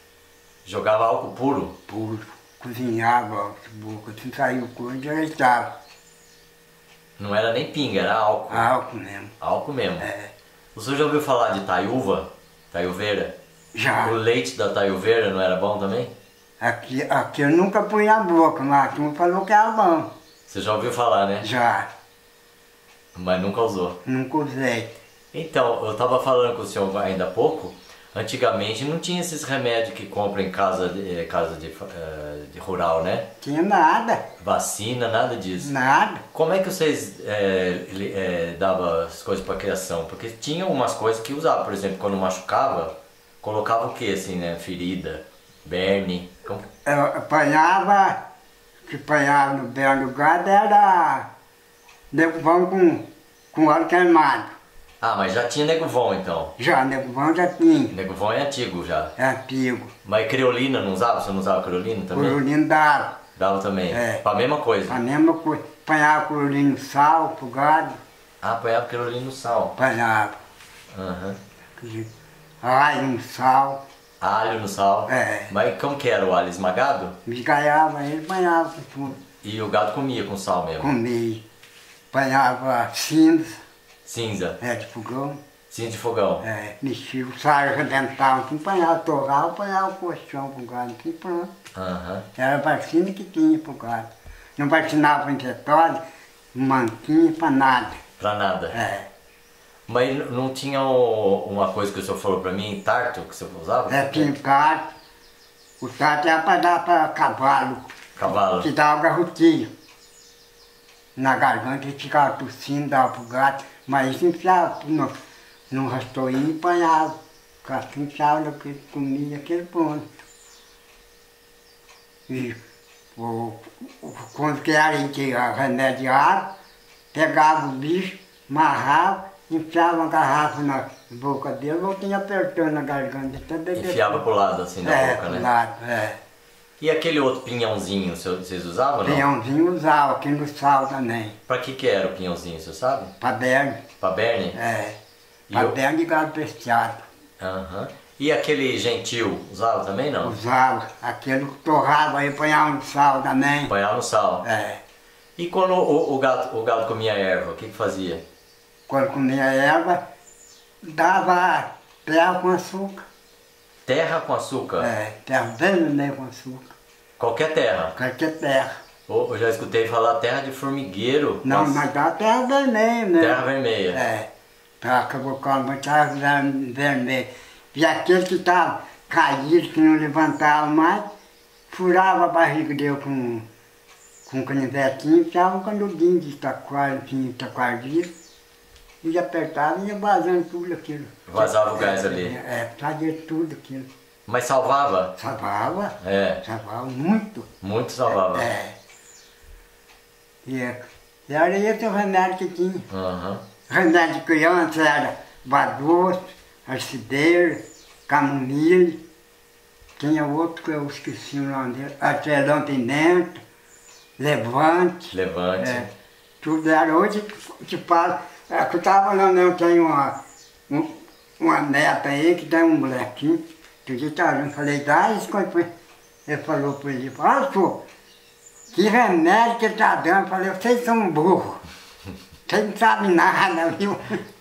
Jogava álcool puro? Puro. Cozinhava a boca, se saiu coisa, direitava. Não era nem pinga, era álcool. Álcool mesmo. Álcool mesmo. É. O senhor já ouviu falar de taiúva? Taiuveira? Já. O leite da taiuveira não era bom também? Aqui, aqui eu nunca pus na boca, mas a turma falou que era bom. Você já ouviu falar, né? Já. Mas nunca usou. Nunca usei. Então, eu estava falando com o senhor ainda há pouco, antigamente não tinha esses remédios que compram em casa de, casa de, uh, de rural, né? Tinha nada. Vacina, nada disso. Nada. Como é que vocês é, é, davam as coisas para criação? Porque tinha umas coisas que usavam, por exemplo, quando machucava, colocava o que assim, né? Ferida, berne. Como... Eu apanhava, que apanhava no belo do gado era neguvão com, com óleo queimado. Ah, mas já tinha neguvão então? Já, neguvão já tinha. Neguvão é antigo já. É antigo. Mas creolina não usava? Você não usava creolina também? Curulino dava. Dava também? É. Pra mesma coisa? A mesma coisa. Apanhava curulino no sal pro gado. Ah, apanhava creolina no sal. Apanhava. Aham. Alho no sal. Alho no sal? É. Mas como que era o alho esmagado? Esgaiava ele, apanhava com tudo. E o gado comia com sal mesmo? Comia. Apanhava cinza. Cinza? É, de fogão. Cinza de fogão? É, mexia o saio, arrebentava, assim, apanhava, torrava, apanhava o colchão pro gado, assim, pronto. Aham. Era a vacina que tinha pro gado. Não vacinava para injetório, manquinha, para nada. Pra nada? É. Mas n- não tinha o- uma coisa que o senhor falou pra mim, tarto, que você usava? É, tinha o carto. O carto era para dar para cavalo. Cavalo? Que dava garrotinho. Na garganta, ele ficava tossindo, dava pro gato. Mas isso enfiava no, no rastoinho e apanhava. O gato enfiava, comia aquele ponto. E o, o, quando que era em que a remediava, pegava o bicho, amarrava, enfiava uma garrafa na boca dele, voltinha apertando na garganta. Até beber. Enfiava pro lado assim da É, boca, pro né? lado, é. E aquele outro pinhãozinho, o senhor- vocês usavam ou não? Pinhãozinho usava, aqui no sal também. Pra que que era o pinhãozinho, o senhor sabe? Pra berne, Pra berne? é. E Pra o- berne de gado pesteado. Aham. E aquele gentil, usava também não? Usava, aquele que torrava aí, punhava no sal também. Apanhava no sal. É. E quando o, o, gado, o gado comia erva, o que que fazia? Quando comia erva, dava terra com açúcar. Terra com açúcar? É, terra vermelha com açúcar. Qualquer terra? Qualquer terra. Ô, eu já escutei falar terra de formigueiro. Não, Nossa. mas dá terra vermelha, né? Terra vermelha. É, para colocar uma terra ver- vermelha. E aquele que estava caído, que não levantava mais, furava a barriga dele com, com um canivetinho, ficava um canudinho de taquara, tinha taquardinho, e apertava e ia vazando tudo aquilo. Vazava o gás É, ali. É, fazia tudo aquilo. Mas salvava? Salvava, É, salvava muito. muito salvava. É. E, e era esse o remédio que tinha. Aham. Remédio de criança era badoço, arcideira, camomile, tinha outro que eu esqueci o nome dele, artelão pimenta, levante. Levante. É, tudo era hoje que fala. É, que eu estava falando, eu tenho uma, um, uma neta aí que tem um molequinho, que eu estava falei, dá isso quando foi. Ele falou para ele, ah, senhor, que remédio que ele está dando? Eu falei, vocês são burros. Você não sabe nada, viu?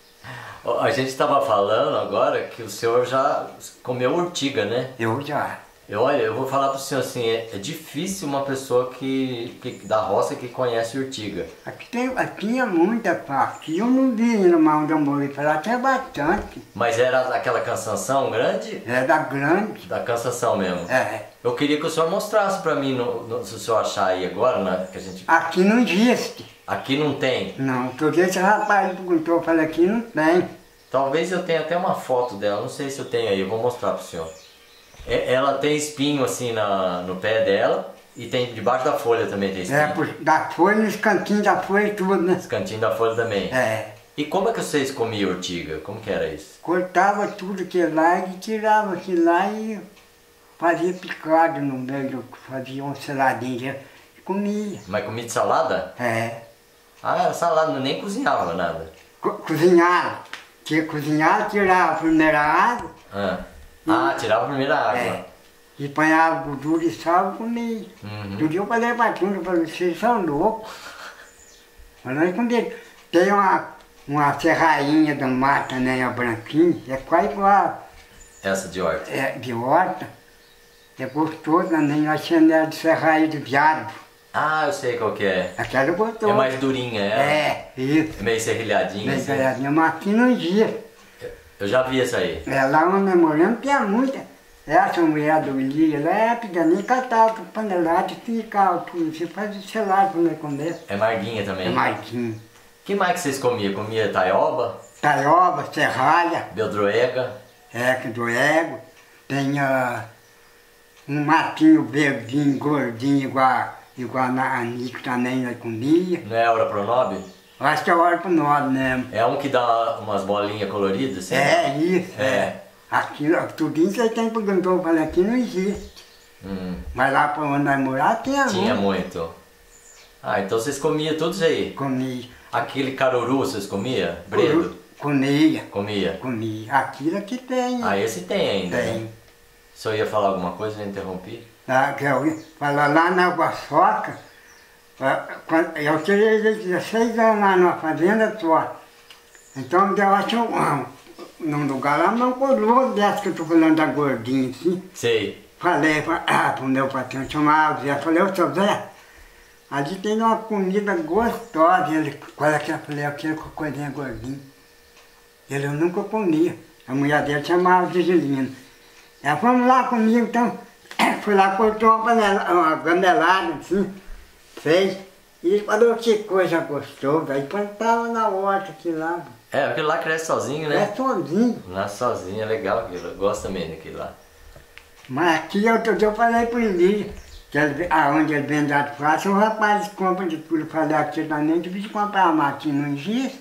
A gente estava falando agora que o senhor já comeu urtiga, né? Eu já. Eu, olha, eu vou falar para o senhor assim, é, é difícil uma pessoa que, que da roça que conhece urtiga. Aqui, tem, aqui tinha muita pá. Aqui eu não vi no mar onde eu morei, para lá tinha bastante. Mas era aquela cansanção grande? Era grande. Da cansanção mesmo. É. Eu queria que o senhor mostrasse para mim, no, no, se o senhor achar aí agora, né, que a gente... Aqui não existe. Aqui não tem. Não, todo esse rapaz perguntou, eu falei, aqui não tem. Talvez eu tenha até uma foto dela, não sei se eu tenho aí, eu vou mostrar para o senhor. Ela tem espinho assim na, no pé dela e tem debaixo da folha também tem espinho. É, por, da folha, nos cantinhos da folha e tudo, né? Os cantinhos da folha também. É. E como é que vocês comiam urtiga? Como que era isso? Cortava tudo que lá e tirava aquilo lá e fazia picado no meio, fazia um seladinho e comia. Mas comia de salada? É. Ah, era salada, nem cozinhava nada. Co cozinhava. Tinha cozinhado, tirava a primeira água. Ah, ah tirava a primeira água. É. E apanhava gordura e sal e comia. Uhum. Um dia eu falei pra tudo, eu falei, vocês são loucos. Mas nós quando tem uma, uma serrainha do mato também, a branquinha, é quase igual. Essa de horta? É, de horta. É gostoso também, nós chamamos de serrainha de viado. Ah, eu sei qual que é. Aquela é gostosa. É mais durinha, é? É, isso. É meio serrilhadinha. Meio assim. serrilhadinha, mas aqui não existe. Eu já vi essa aí. É, lá onde nós moramos tinha muita. Essa mulher do Elia, ela é pequenininha, catava com panelada e ficava tudo. Você faz selado quando nós comer. É marguinha também? É marquinho. Que mais que vocês comiam? Comia taioba? Taioba, serralha, Beldroega? é, que do ego. Tem uh, um matinho verdinho, gordinho, igual, igual na Anico também nós comia. Não é Aura Pronobe? Acho que é hora pro nós mesmo. É um que dá umas bolinhas coloridas assim? É isso. É. Aqui, tudo isso aí tem perguntou, eu falei, aqui não existe. Hum. Mas lá para onde nós morávamos tinha Tinha muito. muito. Ah, então vocês comiam tudo isso aí? Comia. Aquele caruru vocês comiam? Bredo? Comia. Comia? Comia. Aquilo aqui tem. Ah, esse tem ainda, Tem. né? O senhor ia falar alguma coisa, eu interrompi? Ah, que eu fala lá na Água Soca, ah, quando- eu tirei dezesseis anos lá numa fazenda só. Então eu acho um, num lugar lá, não coroa dessa que eu estou falando da gordinha assim. Sei. Falei para ah, o meu patrão, chamava Zé, falei, ô seu Zé, ali tem uma comida gostosa. Ele, qual é que eu falei, eu quero com coisinha gordinha. Ele, eu nunca comia. A mulher dele chamava Vigelina. Ela, vamos lá comigo, então. Fui lá, cortou uma, panela, uma ganelada assim, fez. E falou, que coisa gostosa. Aí plantava na horta aqui lá. É, aquele lá cresce sozinho, né? É sozinho. Nasce sozinho, é legal aquilo. Eu gosto também daquele lá. Mas aqui eu, eu falei pro Eli, que ele, aonde ele vende a fácil, o rapaz compra de tudo. Eu falei, aqui também, devia comprar uma aqui, não existe.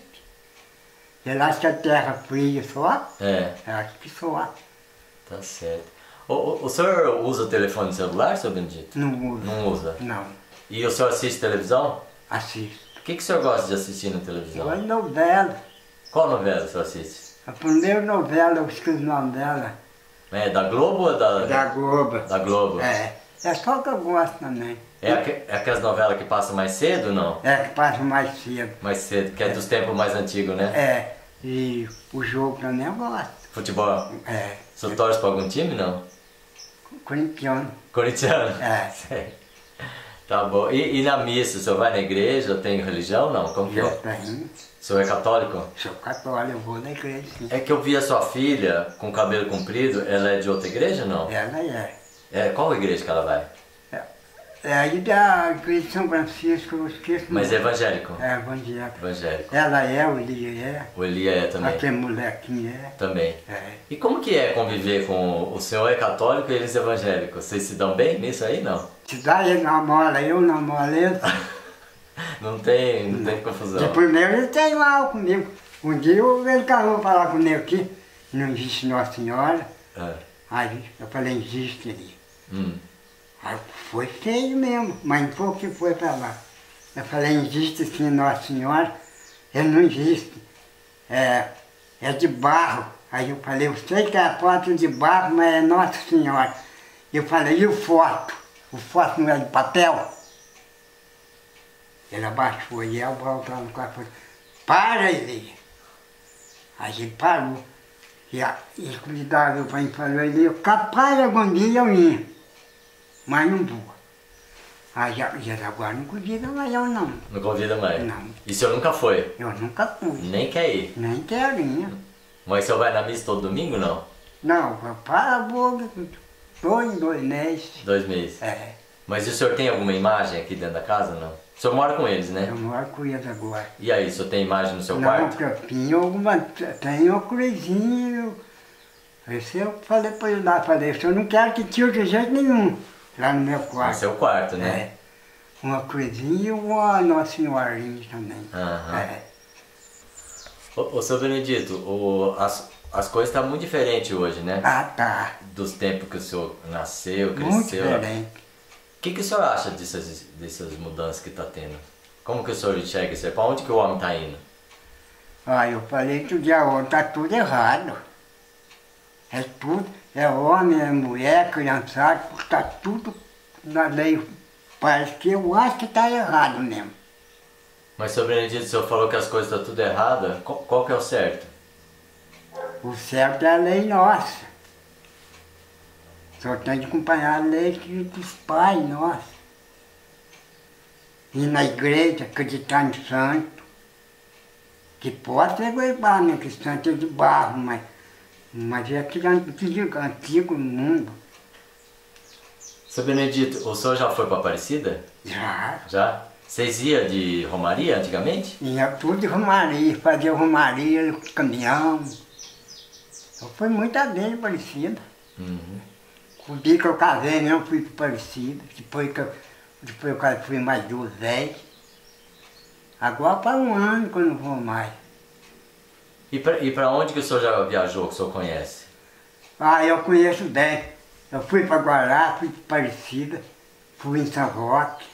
Ele acha que é terra fria só. É, Eu acho que só. tá certo. O, o, o senhor usa o telefone celular, seu Benedito? Não usa. Não usa. Não. E o senhor assiste televisão? Assisto. O que, que o senhor gosta de assistir na televisão? Olha novela. Qual novela o senhor assiste? A primeira novela, eu esqueci o nome dela. É da Globo ou da... Da Globo. Da Globo. É. É só que eu gosto também. É, aque- é aquelas novelas que passam mais cedo ou não? É que passa mais cedo. Mais cedo, que é dos tempos mais antigos, né? É. E o jogo também eu gosto. Futebol. É. O senhor torce pra algum time, não? Corintiano. Corintiano? É. Sei. Tá bom. E, e na missa, o senhor vai na igreja? Tem religião não? Como que Eu é? tenho. O senhor é católico? Sou católico, eu vou na igreja sim. É que eu vi a sua filha com cabelo comprido, ela é de outra igreja não? Ela é. É, qual igreja que ela vai? É aí da igreja de São Francisco, eu esqueço. Mas é evangélico? É evangélico. Evangélico. Ela é, o Elia é. O Eli é também? Aquele molequinho é. Também. É. E como que é conviver com... O senhor é católico e eles evangélicos? Vocês se dão bem nisso aí, não? Se dá ele namora, eu namoro ele. Não tem, não tem confusão. De primeiro ele tem mal comigo. Um dia eu- ele casou falar comigo aqui, não existe Nossa Senhora. É. Aí eu falei, existe ali. Hum. Aí foi feio mesmo, mas não foi o que foi pra lá. Eu falei, existe sim Nossa Senhora, ele não existe. É, é de barro. Aí eu falei, eu sei que é a foto de barro, mas é Nossa Senhora. Eu falei, e o foto? O foto não é de papel? Ele abaixou e eu voltando com a foto. para ele. Aí ele parou. E a- ele convidava eu para ir para ele, eu capaz algum dia eu ia, mas não vou. Aí já, já agora não convida mais eu não. Não convida mais? Não. E o senhor nunca foi? Eu nunca fui. Nem quer ir? Nem quero ir. Mas o senhor vai na missa todo domingo, não? Não, para vou dois, dois meses. Dois meses. É, Mas e o senhor tem alguma imagem aqui dentro da casa, não? O senhor mora com eles, né? eu moro com eles agora. E aí, o senhor tem imagem no seu Não, quarto? porque eu tinha alguma, tem uma cruzinha. Esse eu falei para ele lá, falei, eu não quero que tire de jeito nenhum, lá no meu No quarto. seu quarto, né? É, uma cruzinha e uma Nossa Senhorinha também. Aham. É. Ô, ô seu Benedito, o, as, as coisas estão muito diferentes hoje, né? Ah, tá. Dos tempos que o senhor nasceu, Muito cresceu. diferente. O que, que o senhor acha dessas, dessas mudanças que está tendo? Como que o senhor enxerga isso aí? Para onde que o homem está indo? Ah, eu falei que o dia ontem tá tudo errado. É tudo, é homem, é mulher, criançada, tá tudo na lei. Parece que eu acho que tá errado mesmo. Mas, seu Benedito, o senhor falou que as coisas estão tudo erradas. Qual, qual que é o certo? O certo é a lei nossa. Só tem de acompanhar a lei que- dos pais nossos. Ir na igreja, acreditar em santo. Que pode ser guardar, né? Que santo é de barro, mas, mas é aquele antigo, antigo mundo. Seu Benedito, o senhor já foi para Aparecida? Já. Já? Vocês iam de Romaria antigamente? Ia tudo de romaria, fazia romaria, caminhão. Eu fui muita vez parecida. Uhum. O dia que eu casei mesmo fui parecida. Depois que eu, depois que eu fui mais duas vezes. Agora para um ano que eu não vou mais. E pra, e pra onde que o senhor já viajou, que o senhor conhece? Ah, eu conheço bem. Eu fui para Guará, fui para Aparecida, fui em São Roque.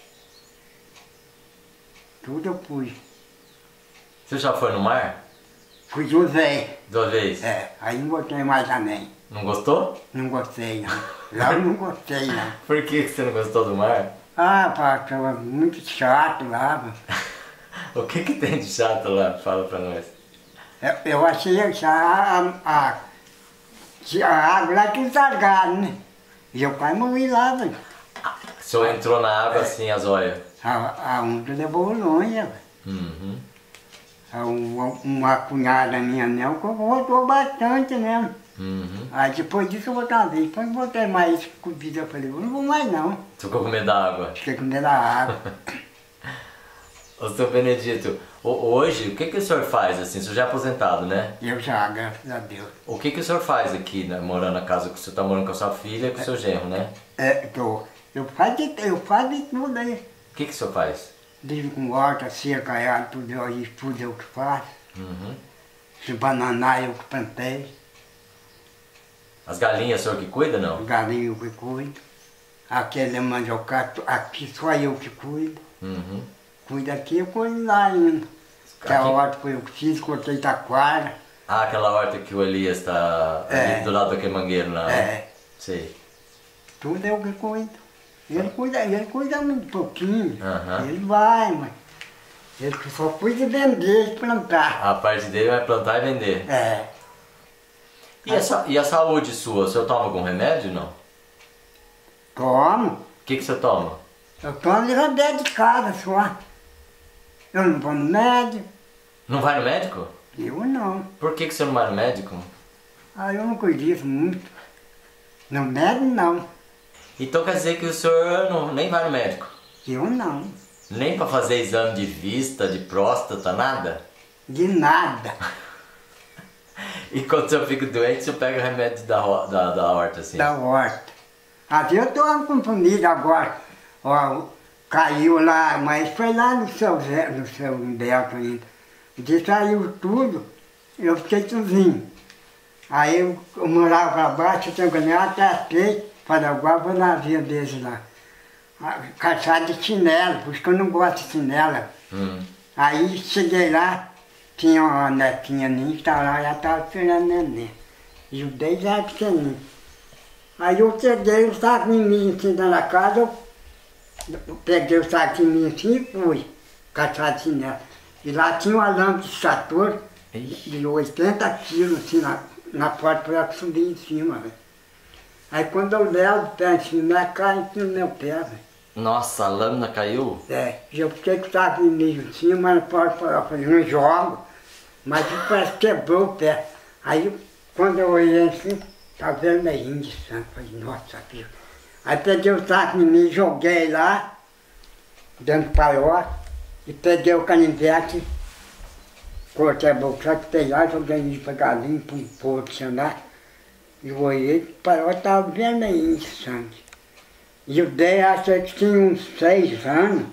Tudo eu fui. Você já foi no mar? Fui duas vezes. Duas vezes? É, aí não gostei mais também. Não gostou? Não gostei não. Lá eu não gostei não. Por que que você não gostou do mar? Ah, pá, tava muito chato lá. Mano. O que que tem de chato lá? Fala pra nós. Eu, eu achei a, a, a, a água lá que salgada, né? E eu quase morri lá, velho. O senhor entrou na água assim, as olhas. A, a onda levou longe, velho. Uhum. A- Uma, uma cunhada minha, né, que voltou bastante mesmo. Uhum. Aí depois disso eu voltei uma vez, depois eu voltei mais com vida, eu falei, eu não vou mais não. Você ficou com medo da água? Fiquei com medo da água. Ô, seu Benedito, ho- hoje, o que que o senhor faz assim? O senhor já é aposentado, né? Eu já, graças a Deus. O que que o senhor faz aqui, né, morando na casa que o senhor tá morando com a sua filha e com o seu genro, né? É, tô, eu faço de, eu faço de tudo aí. O que que o senhor faz? Desde com horta, cerca, caiado, tudo, eu, isso tudo eu que faço. Uhum. Esse bananá eu que plantei, As galinhas, o senhor que cuida, não? galinha eu que cuido. Aquele mandioca, aqui só eu que cuido. Uhum. Cuido aqui, eu cuido lá ainda. Que a Aqui- horta foi eu que fiz, cortei taquara. Ah, aquela horta que o Elias está É. ali do lado daquele mangueiro lá. É, Sei. tudo eu que cuido. Ele cuida, ele cuida muito pouquinho. Aham. Ele vai, mas ele só cuida de vender e plantar. A parte dele vai plantar e vender. É, E a, sa- e a saúde sua? O senhor toma algum remédio, não? O tomo. que que você toma? Eu tomo de remédio de casa só. Eu não vou no médico. Não vai no médico? Eu não. Por que que você não vai no médico? Ah, eu não cuido disso muito. No médico não. Então quer dizer que o senhor não, nem vai no médico? Eu não. Nem pra fazer exame de vista, de próstata, nada? De nada. E quando o senhor fica doente, o senhor pega remédio da, ro- da, da horta, assim? Da horta. Até eu estou com família agora. Ó, caiu lá, mas foi lá no seu Zé, no seu Delta ainda. De saiu tudo, eu fiquei sozinho. Aí eu, eu morava para baixo, eu tinha ganhado até atrei, falei, agora vou na via deles lá. Ah, calçado de chinelo, por isso que eu não gosto de chinela. Hum. Aí cheguei lá, tinha uma netinha minha que estava lá, já estava esperando neném. E o dez já era pequenininho. Aí eu peguei o saco em mim assim da casa, eu, eu peguei o saco em mim assim e fui, calçado de chinelo. E lá tinha um alambre de trator de oitenta quilos assim na, na porta para ela subir em cima, velho. Aí quando eu levo o pé em cima, ela cai em cima do meu pé, velho. Nossa, a lâmina caiu? É, e eu fiquei com o saco de milho em cima, mas não pode fazer um jogo, mas parece que quebrou o pé. Aí quando eu olhei assim, tá vermelhinho de sangue, falei, nossa, filho. Aí peguei o saco de milho, joguei lá, dentro do paiol, e peguei o canivete, cortei a boca, que lá, joguei milho pra galinha, pra um porco, sei lá. E eu olhei, o paiol tava vermelhinho de sangue. E o Dei, achei que tinha uns seis anos.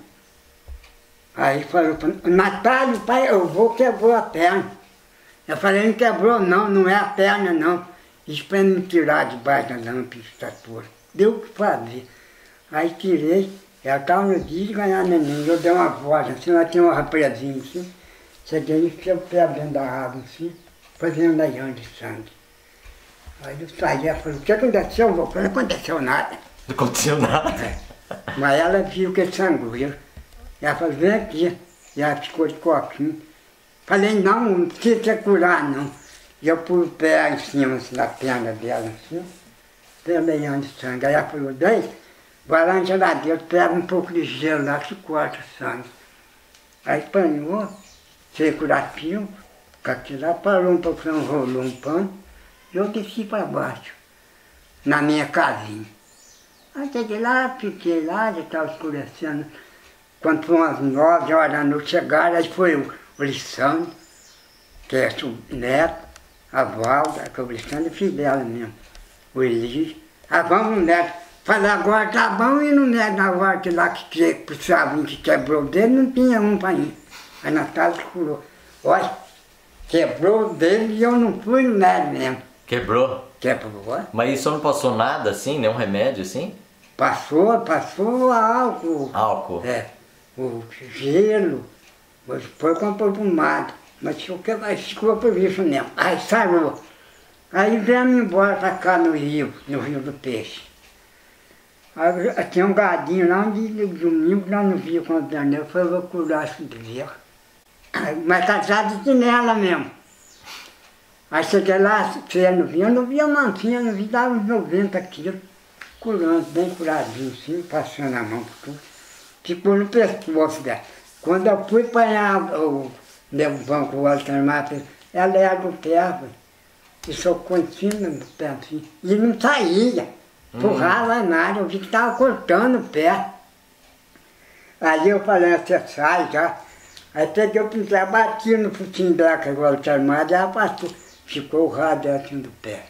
Aí falou, Natália, pai, eu vou quebrou a perna. Eu falei, não quebrou não, não é a perna não. Isso para me tirar debaixo da lâmpada de estatura. Deu o que fazer. Aí tirei, ela estava no dia de ganhar neném. Eu dei uma voz assim, ela tinha uma rapresinha assim. Cheguei e fiquei o pé dentro da água assim, fazendo lejão de sangue. Aí eu saí, ela falou, o que aconteceu? Eu falei, não aconteceu nada. Não aconteceu nada. É. Mas ela viu que sangrou. Ela falou, vem aqui. E ela ficou de coquinho. Falei, não, não precisa curar não. E eu pus o pé em cima assim, da perna dela, assim, peleando de sangue. Aí ela falou, Dei, vai lá na geladeira, pega um pouco de gelo lá que corta o sangue. Aí apanhou, sei curativo, com aquilo lá, parou um pouco, enrolou um pano, e eu desci para baixo, na minha casinha. Aí cheguei lá, fiquei lá, já estava escurecendo. Quando foi umas nove horas da noite, chegaram, aí foi o, o Lissandro, que é o neto, a Valda, que é o Lissandro, e filho dela mesmo, o Elis. Ah, vamos, neto. Falei, agora tá bom, e no neto na hora que lá que, que precisava vir, que quebrou o dedo, não tinha um para ir. A Natália curou. Olha, quebrou o dedo e eu não fui no neto mesmo. Quebrou? Quebrou. Mas isso não passou nada assim, nenhum remédio assim? Passou, passou álcool. Álcool? É, o gelo, depois comprou pomada, mas ficou, ficou por isso mesmo. Aí sarou. Aí viemos embora para cá no rio, no Rio do Peixe. Aí tinha um gadinho lá, um dia de domingo, nós não via quando janeiro, foi eu curar isso de ver. Mas casado de nela mesmo. Aí cheguei lá, você não via, eu não via mansinha, não via, dava uns noventa quilos, curando, bem curadinho assim, passando a mão por tudo. Ficou no pescoço dela. Quando eu fui apanhar o meu banco, o outro armário, ela era do pé, e socou em cima do pé assim, e não saía, empurrava hum. nada, eu vi que estava cortando o pé. Aí eu falei, você sai já. Aí peguei o pincel, bati no focinho dela, que agora tinha armado, e ela passou. Ficou o rabo assim do pé.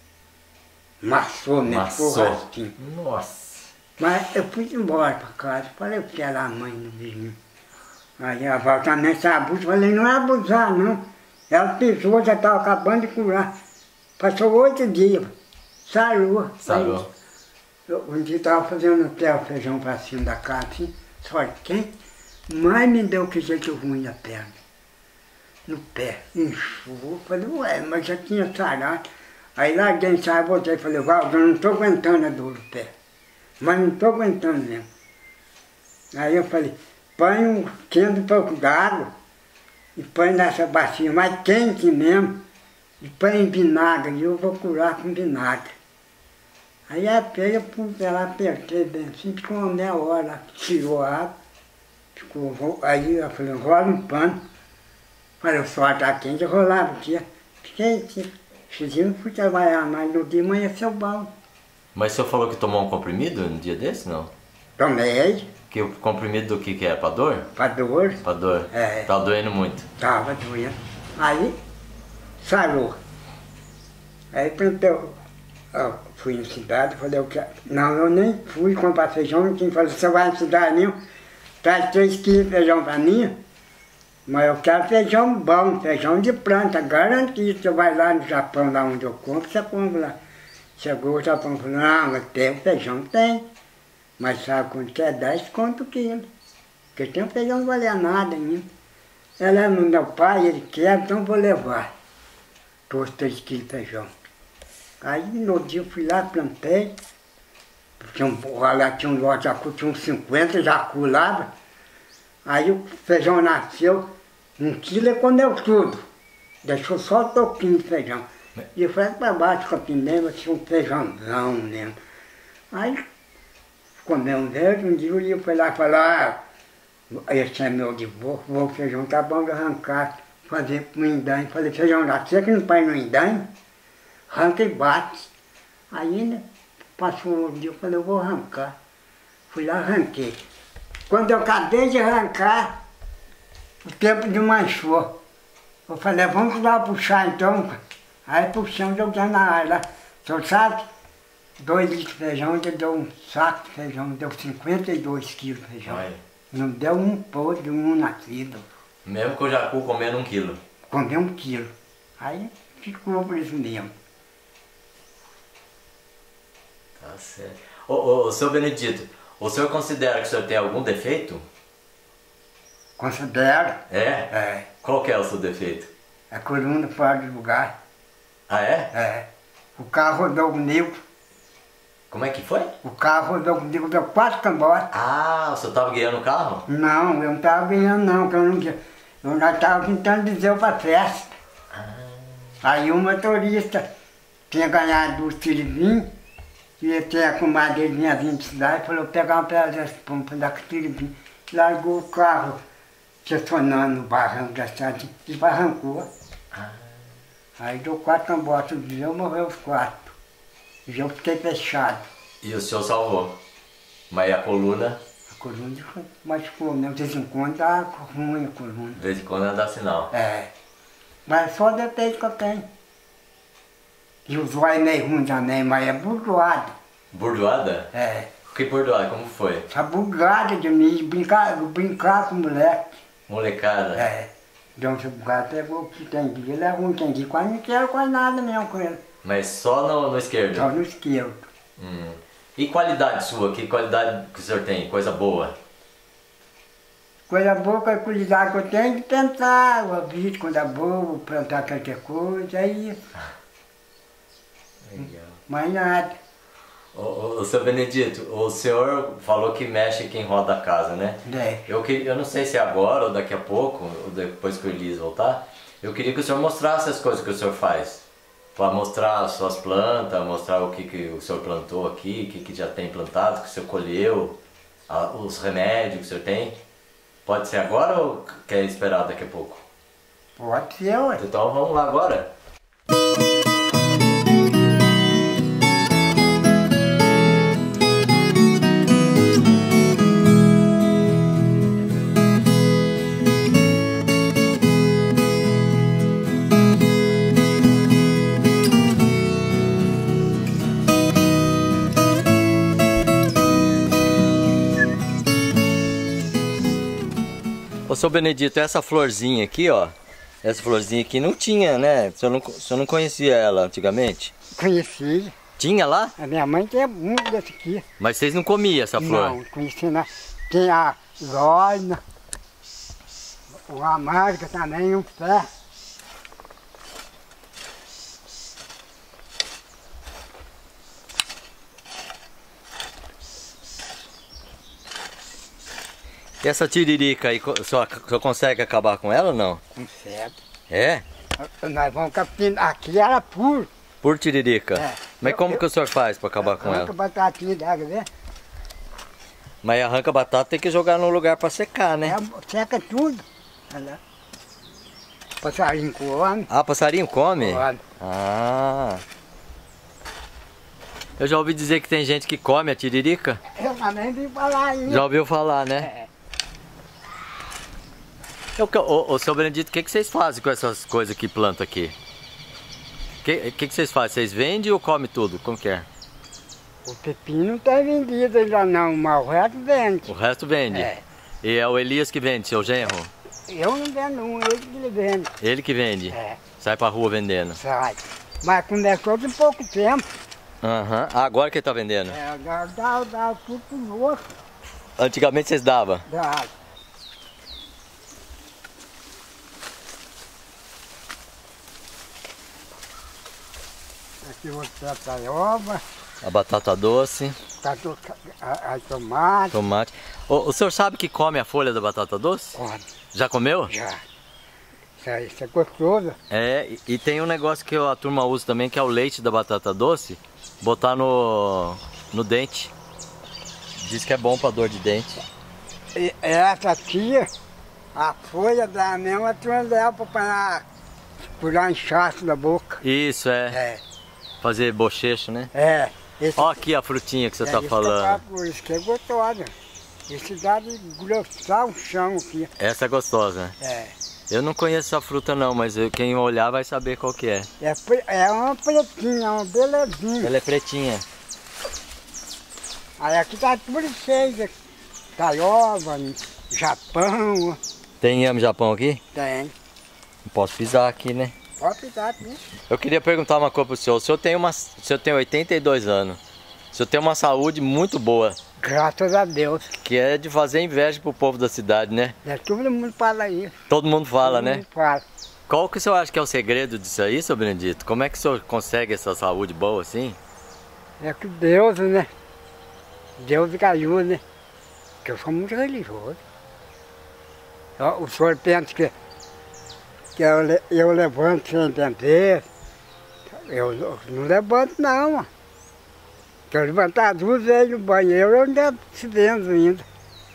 Maçou, né? Maçou. Ficou o rastinho. Nossa. Mas eu fui embora para casa, falei que era a mãe do vizinho. Aí a avó também se abusa, falei, não é abusar não. Ela pisou, já estava acabando de curar. Passou oito dias, sarou. Sarou. Eu, um dia estava fazendo até o feijão para cima da casa, assim, só quem mais me deu que jeito ruim na perna. No pé, inchou, falei, ué, mas já tinha sarado. Aí lá dentro saiu, voltei e falei, Valdo, eu não estou aguentando a dor do pé. Mas não estou aguentando mesmo. Aí eu falei, põe um quilo um pouco d'água e põe nessa bacia mais quente mesmo e põe em vinagre e eu vou curar com vinagre. Aí a pega, pum, ela apertei bem assim, ficou uma meia hora, tirou a água, ficou, aí eu falei, rola um pano. Falei, o sol está quente, eu rolava aqui. Fiquei assim, fizinho, fui trabalhar, mas no dia amanheceu bom. Mas o senhor falou que tomou um comprimido no dia desse, não? Tomei. Que o comprimido do que que é? Pra dor? Pra dor. Pra dor? É. Tava doendo muito? Tava doendo. Aí, sarou. Aí pronto, eu, eu fui na cidade, falei, eu quero. Não, eu nem fui comprar feijão, não tinha falado, você vai na cidade nenhum, traz três quilos de feijão pra mim, mas eu quero feijão bom, feijão de planta, garantido. Você vai lá no Japão, lá onde eu compro, você compra lá. Chegou o Japão e falou, não, mas tem feijão, tem. Mas sabe quanto que é? dez conto o quilo. Porque tem um feijão não valia nada ainda. Ela é no meu pai, ele quer, então vou levar. Trouxe três quilos de feijão. Aí no dia eu fui lá, plantei. Tinha um, lá tinha um lote de jacu, tinha uns cinquenta jacu lá. Aí o feijão nasceu, Um quilo ele comeu tudo. Deixou só o toquinho de feijão. De frente para baixo, com a pimenta, tinha um feijãozão mesmo. Aí, comeu um verde, um dia o Lio foi lá e falou, ah, esse é meu de vô, o feijão tá bom de arrancar, fazer pro endaime. Falei, feijão lá, você que não põe no endaime, arranca e bate. Aí, né, passou um dia, eu falei, eu vou arrancar. Fui lá, arranquei. Quando eu acabei de arrancar, o tempo desmanchou. Eu falei, vamos lá puxar então. Aí puxamos, eu já na área. O senhor sabe? Dois litros de feijão, ele deu um saco de feijão, deu cinquenta e dois quilos de feijão. Ai. Não deu um podre, um nascido. Mesmo com o jacu comendo um quilo. Comeu um quilo. Aí ficou por isso mesmo. Tá certo. Ô, ô, ô, seu Benedito, o senhor considera que o senhor tem algum defeito? Considero. É? É. Qual que é o seu defeito? A coluna fora do lugar. Ah, é? É. O carro rodou comigo. Como é que foi? O carro rodou comigo, deu quatro cambotas. Ah, o senhor estava guiando o carro? Não, eu não estava ganhando não, que eu não tinha. Eu já estava tentando dizer para festa. Ah. Aí o motorista tinha ganhado duas tiribim, e até a comadre dele vinha vindo de cidade, falou, pegar uma pedra das pompas da tiribim, largou o carro, estacionando no barranco da cidade, e barrancou. Ah. Aí deu quatro cambotas, eu morreu os quatro. E eu fiquei fechado. E o senhor salvou. Mas e a coluna? A coluna machucou, né? De vez em quando dá ruim a coluna. De vez em quando ela dá sinal. É. Mas só defeito que eu tenho. E o zóio é meio ruim também, mas é burdoado. Burdoada? É. Que burdoada? Como foi? Tá bugada de mim, brincar, brincar com o moleque. Molecada? É. Então se o bugado pegou o que tem dia, ele é ruim, tem dia, quase não quero quase nada mesmo com ele. Mas só no, no esquerdo? Só no esquerdo. Hum. E qualidade sua? Que qualidade que o senhor tem? Coisa boa? Coisa boa, com a qualidade que eu tenho de plantar, o bicho, coisa boa, plantar qualquer coisa, é isso. Legal. Mais nada. Ô, ô, ô, seu Benedito, o senhor falou que mexe quem roda a casa, né? É. Eu, que, eu não sei se é agora ou daqui a pouco, ou depois que o Elias voltar, eu queria que o senhor mostrasse as coisas que o senhor faz. Para mostrar as suas plantas, mostrar o que, que o senhor plantou aqui, o que, que já tem plantado, que o senhor colheu, a, os remédios que o senhor tem. Pode ser agora ou quer esperar daqui a pouco? Pode ser, ué. Então vamos lá agora. Ô, seu Benedito, essa florzinha aqui, ó, essa florzinha aqui não tinha, né? O senhor não, o senhor não conhecia ela antigamente? Conheci. Tinha lá? A minha mãe tem muito desse aqui. Mas vocês não comiam essa flor? Não, conheci não. Tem a lóina, o amarga também, um pé. E essa tiririca aí, o senhor, o senhor consegue acabar com ela ou não? Consegue. É? Nós vamos capinar. Aqui era puro. Por tiririca? É. Mas Eu- como eu- que o senhor faz para acabar com Arranca ela? batatinha dela, né? Mas arranca a batata, tem que jogar num lugar para secar, né? É, seca tudo. Olha lá. Passarinho come. Ah, passarinho come? Come. Ah. Eu já ouvi dizer que tem gente que come a tiririca. Eu também vim falar isso. Já ouviu falar, né? É. Eu, ô, ô, seu Benedito, o que, que vocês fazem com essas coisas que plantam aqui? O que, que, que vocês fazem? Vocês vendem ou comem tudo? Como que é? O pepino não está vendido ainda não, mas o resto vende. O resto vende? É. E é o Elias que vende, seu genro? Eu não vendo um, ele que ele vende. Ele que vende? É, Sai pra rua vendendo? sai. Mas começou de pouco tempo. Aham. Ah, agora que ele tá vendendo? É, dá, dá, dá tudo pro moço. Antigamente vocês davam? Dá. Aqui você a taioba, A batata doce, tá tu- a, a tomate. tomate. O, o senhor sabe que come a folha da batata doce? Come, Já comeu? já. Isso é, isso é gostoso. É, e, e tem um negócio que a turma usa também, que é o leite da batata doce, botar no, no dente. Diz que é bom pra dor de dente. E essa tia, a folha da mesma turma leva para curar inchaço da boca. Isso, é. É. Fazer bochecho, né? É. Esse, Ó aqui a frutinha que você é tá isso falando. Que por isso que é gostosa. Isso dá de grossar o chão aqui. Essa é gostosa. É. Eu não conheço essa fruta não, mas eu- quem olhar vai saber qual que é. É, pre- é uma pretinha, uma belezinha. Ela é pretinha. Aí aqui tá tudo cheio de taioba, Japão, Tem inhame Japão aqui? tem. Não posso pisar aqui, né? Pode pisar, né? Eu queria perguntar uma coisa pro senhor. O senhor tem, uma, o senhor tem oitenta e dois anos. O senhor tem uma saúde muito boa, Graças a Deus. que é de fazer inveja pro povo da cidade, né? É, todo mundo fala isso. Todo mundo fala, todo né? mundo fala. Qual que o senhor acha que é o segredo disso aí, seu Benedito? Como é que o senhor consegue essa saúde boa assim? É que Deus, né? Deus que ajuda, né? Porque eu sou muito religioso. Ó, o senhor pensa que, que eu, le- eu levanto sem entender. Eu, eu não levanto não, mano. Se eu levantar duas vezes no banheiro, eu ainda se vendo ainda.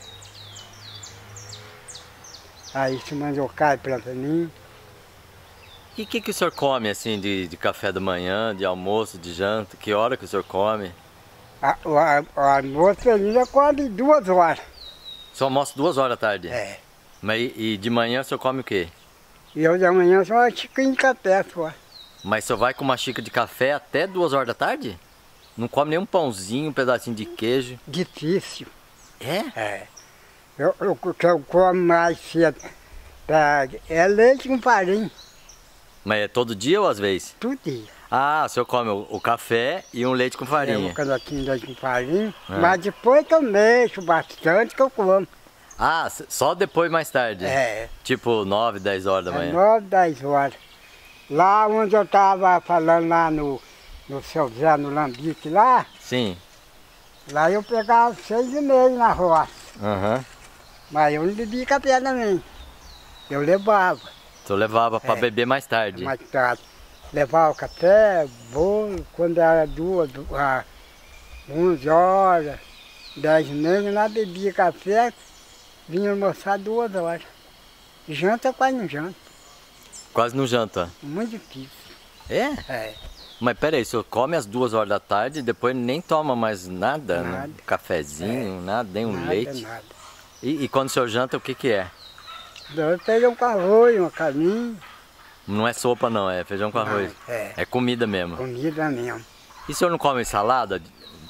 Aí se mandiocar planta mim. E o que, que o senhor come assim de, de café da manhã, de almoço, de janta? Que hora que o senhor come? A, o, a, o almoço ainda come duas horas. O senhor almoça duas horas da tarde? É. Mas e, e de manhã o senhor come o quê? E eu de amanhã só uma xícara de café só. Mas o senhor vai com uma xícara de café até duas horas da tarde? Não come nem um pãozinho, um pedacinho de queijo? Difícil. É? É. Eu, eu, o que eu como mais cedo tá, é leite com farinha, Mas é todo dia ou às vezes? todo dia. Ah, o senhor come o, o café e um leite com É farinha. um canaquinho de leite com farinha, É. mas depois que eu mexo bastante que eu como. Ah, s- só depois mais tarde? É, Tipo nove, dez horas da é manhã? nove, dez horas. Lá onde eu tava falando lá no, no seu Zé, no Lambique lá, Sim. lá eu pegava seis e meia na roça. Aham. Mas eu não bebia café também. Eu levava. O senhor levava pra É. beber mais tarde? Mais tarde. Levava o café, bolo, quando era duas, du- ah, onze horas, dez e meia, lá bebia café, vinha almoçar duas horas. Janta quase não janta, Quase não janta. muito difícil. É? É, Mas peraí, o senhor come às duas horas da tarde e depois nem toma mais nada? Nada. Um cafezinho, nada, nem um nada, leite? nada. E, e quando o senhor janta, o que que é? Eu feijão com arroz, uma carninha, Não é sopa não, é feijão com arroz. é. É comida mesmo. comida mesmo. E o senhor não come salada?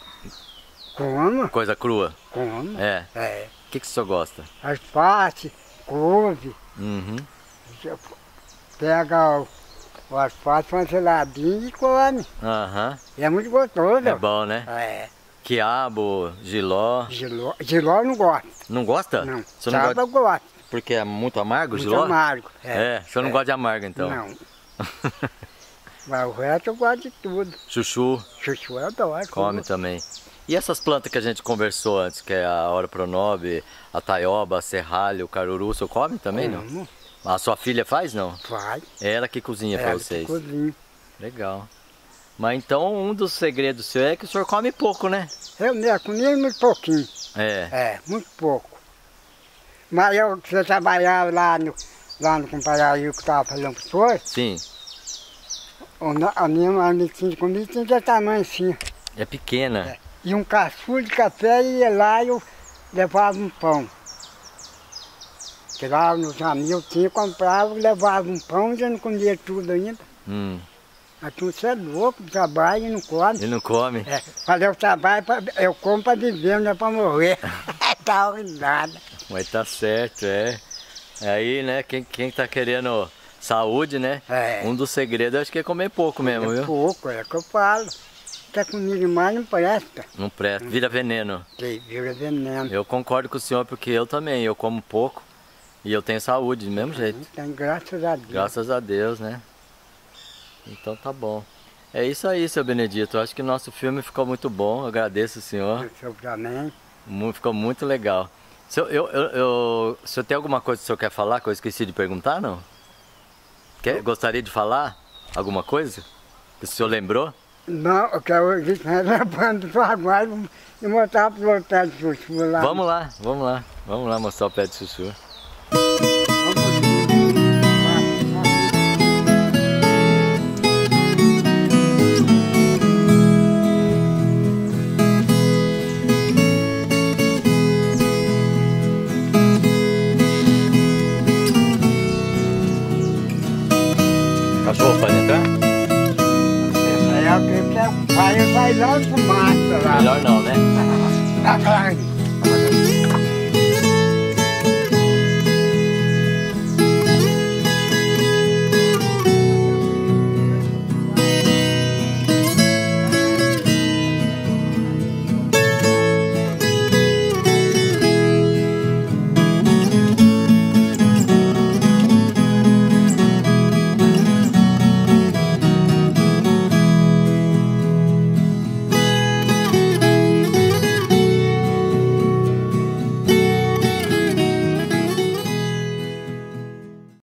Como, Coisa crua? como. É. É. O que que o senhor gosta? Alface, couve, Uhum. pega o, o alface, uma geladinha e come. Aham. E é muito gostoso. É bom, né? É. Quiabo, giló. Giló, giló eu não gosto. Não gosta? Não. O senhor não Sabe gosta eu gosto. porque é muito amargo o Muito giló? amargo. É, o senhor não é. gosta de amargo então? Não. Mas o resto eu gosto de tudo. Chuchu, Chuchu eu adoro. come também. E essas plantas que a gente conversou antes, que é a Ora Pronobe, a taioba, a serralho, o caruru, o senhor come também, não? Como? A sua filha faz, não? Vai. É ela que cozinha pra Ela que vocês. cozinha. Legal. Mas então um dos segredos seu é que o senhor come pouco, né? Eu mesmo comi muito pouquinho. É. É, muito pouco. Mas eu, você trabalhava lá no, lá no companheiro que eu estava falando pro senhor, Sim. o na- a minha marmitinha de comida tinha de tamanho assim. É pequena. E um caçudo de café e ia lá e eu levava um pão. Que lá nos amigos tinha, comprava, levava um pão e eu não comia tudo ainda. Hum. Mas tu você é louco, trabalha e não come. Ele não come? É, falei, eu trabalho, pra, eu como para viver, não é para morrer. Tá nada. Mas tá certo, é. Aí, né, quem, quem tá querendo saúde, né? É. Um dos segredos eu acho que é comer pouco mesmo, É viu? pouco, é o que eu falo. Quer comer demais não presta. Não presta, vira veneno. Que vira veneno. Eu concordo com o senhor porque eu também, eu como pouco e eu tenho saúde do mesmo jeito. Então, graças a Deus. Graças a Deus, né? Então tá bom. É isso aí, seu Benedito. Eu acho que o nosso filme ficou muito bom. Eu agradeço o senhor. O senhor também. Mu- Ficou muito legal. Se eu, eu, eu, eu- se eu tem alguma coisa que o senhor quer falar que eu esqueci de perguntar, não? Quer, gostaria de falar alguma coisa? Que o senhor lembrou? Não, eu quero ir levando só agora e mostrar para o pé de chuchu lá. Vamos lá, vamos lá. Vamos lá mostrar o pé de chuchu. Cachorro pode entrar? Essa é o que o pai vai lá com massa lá. Melhor não, né? Tá claro.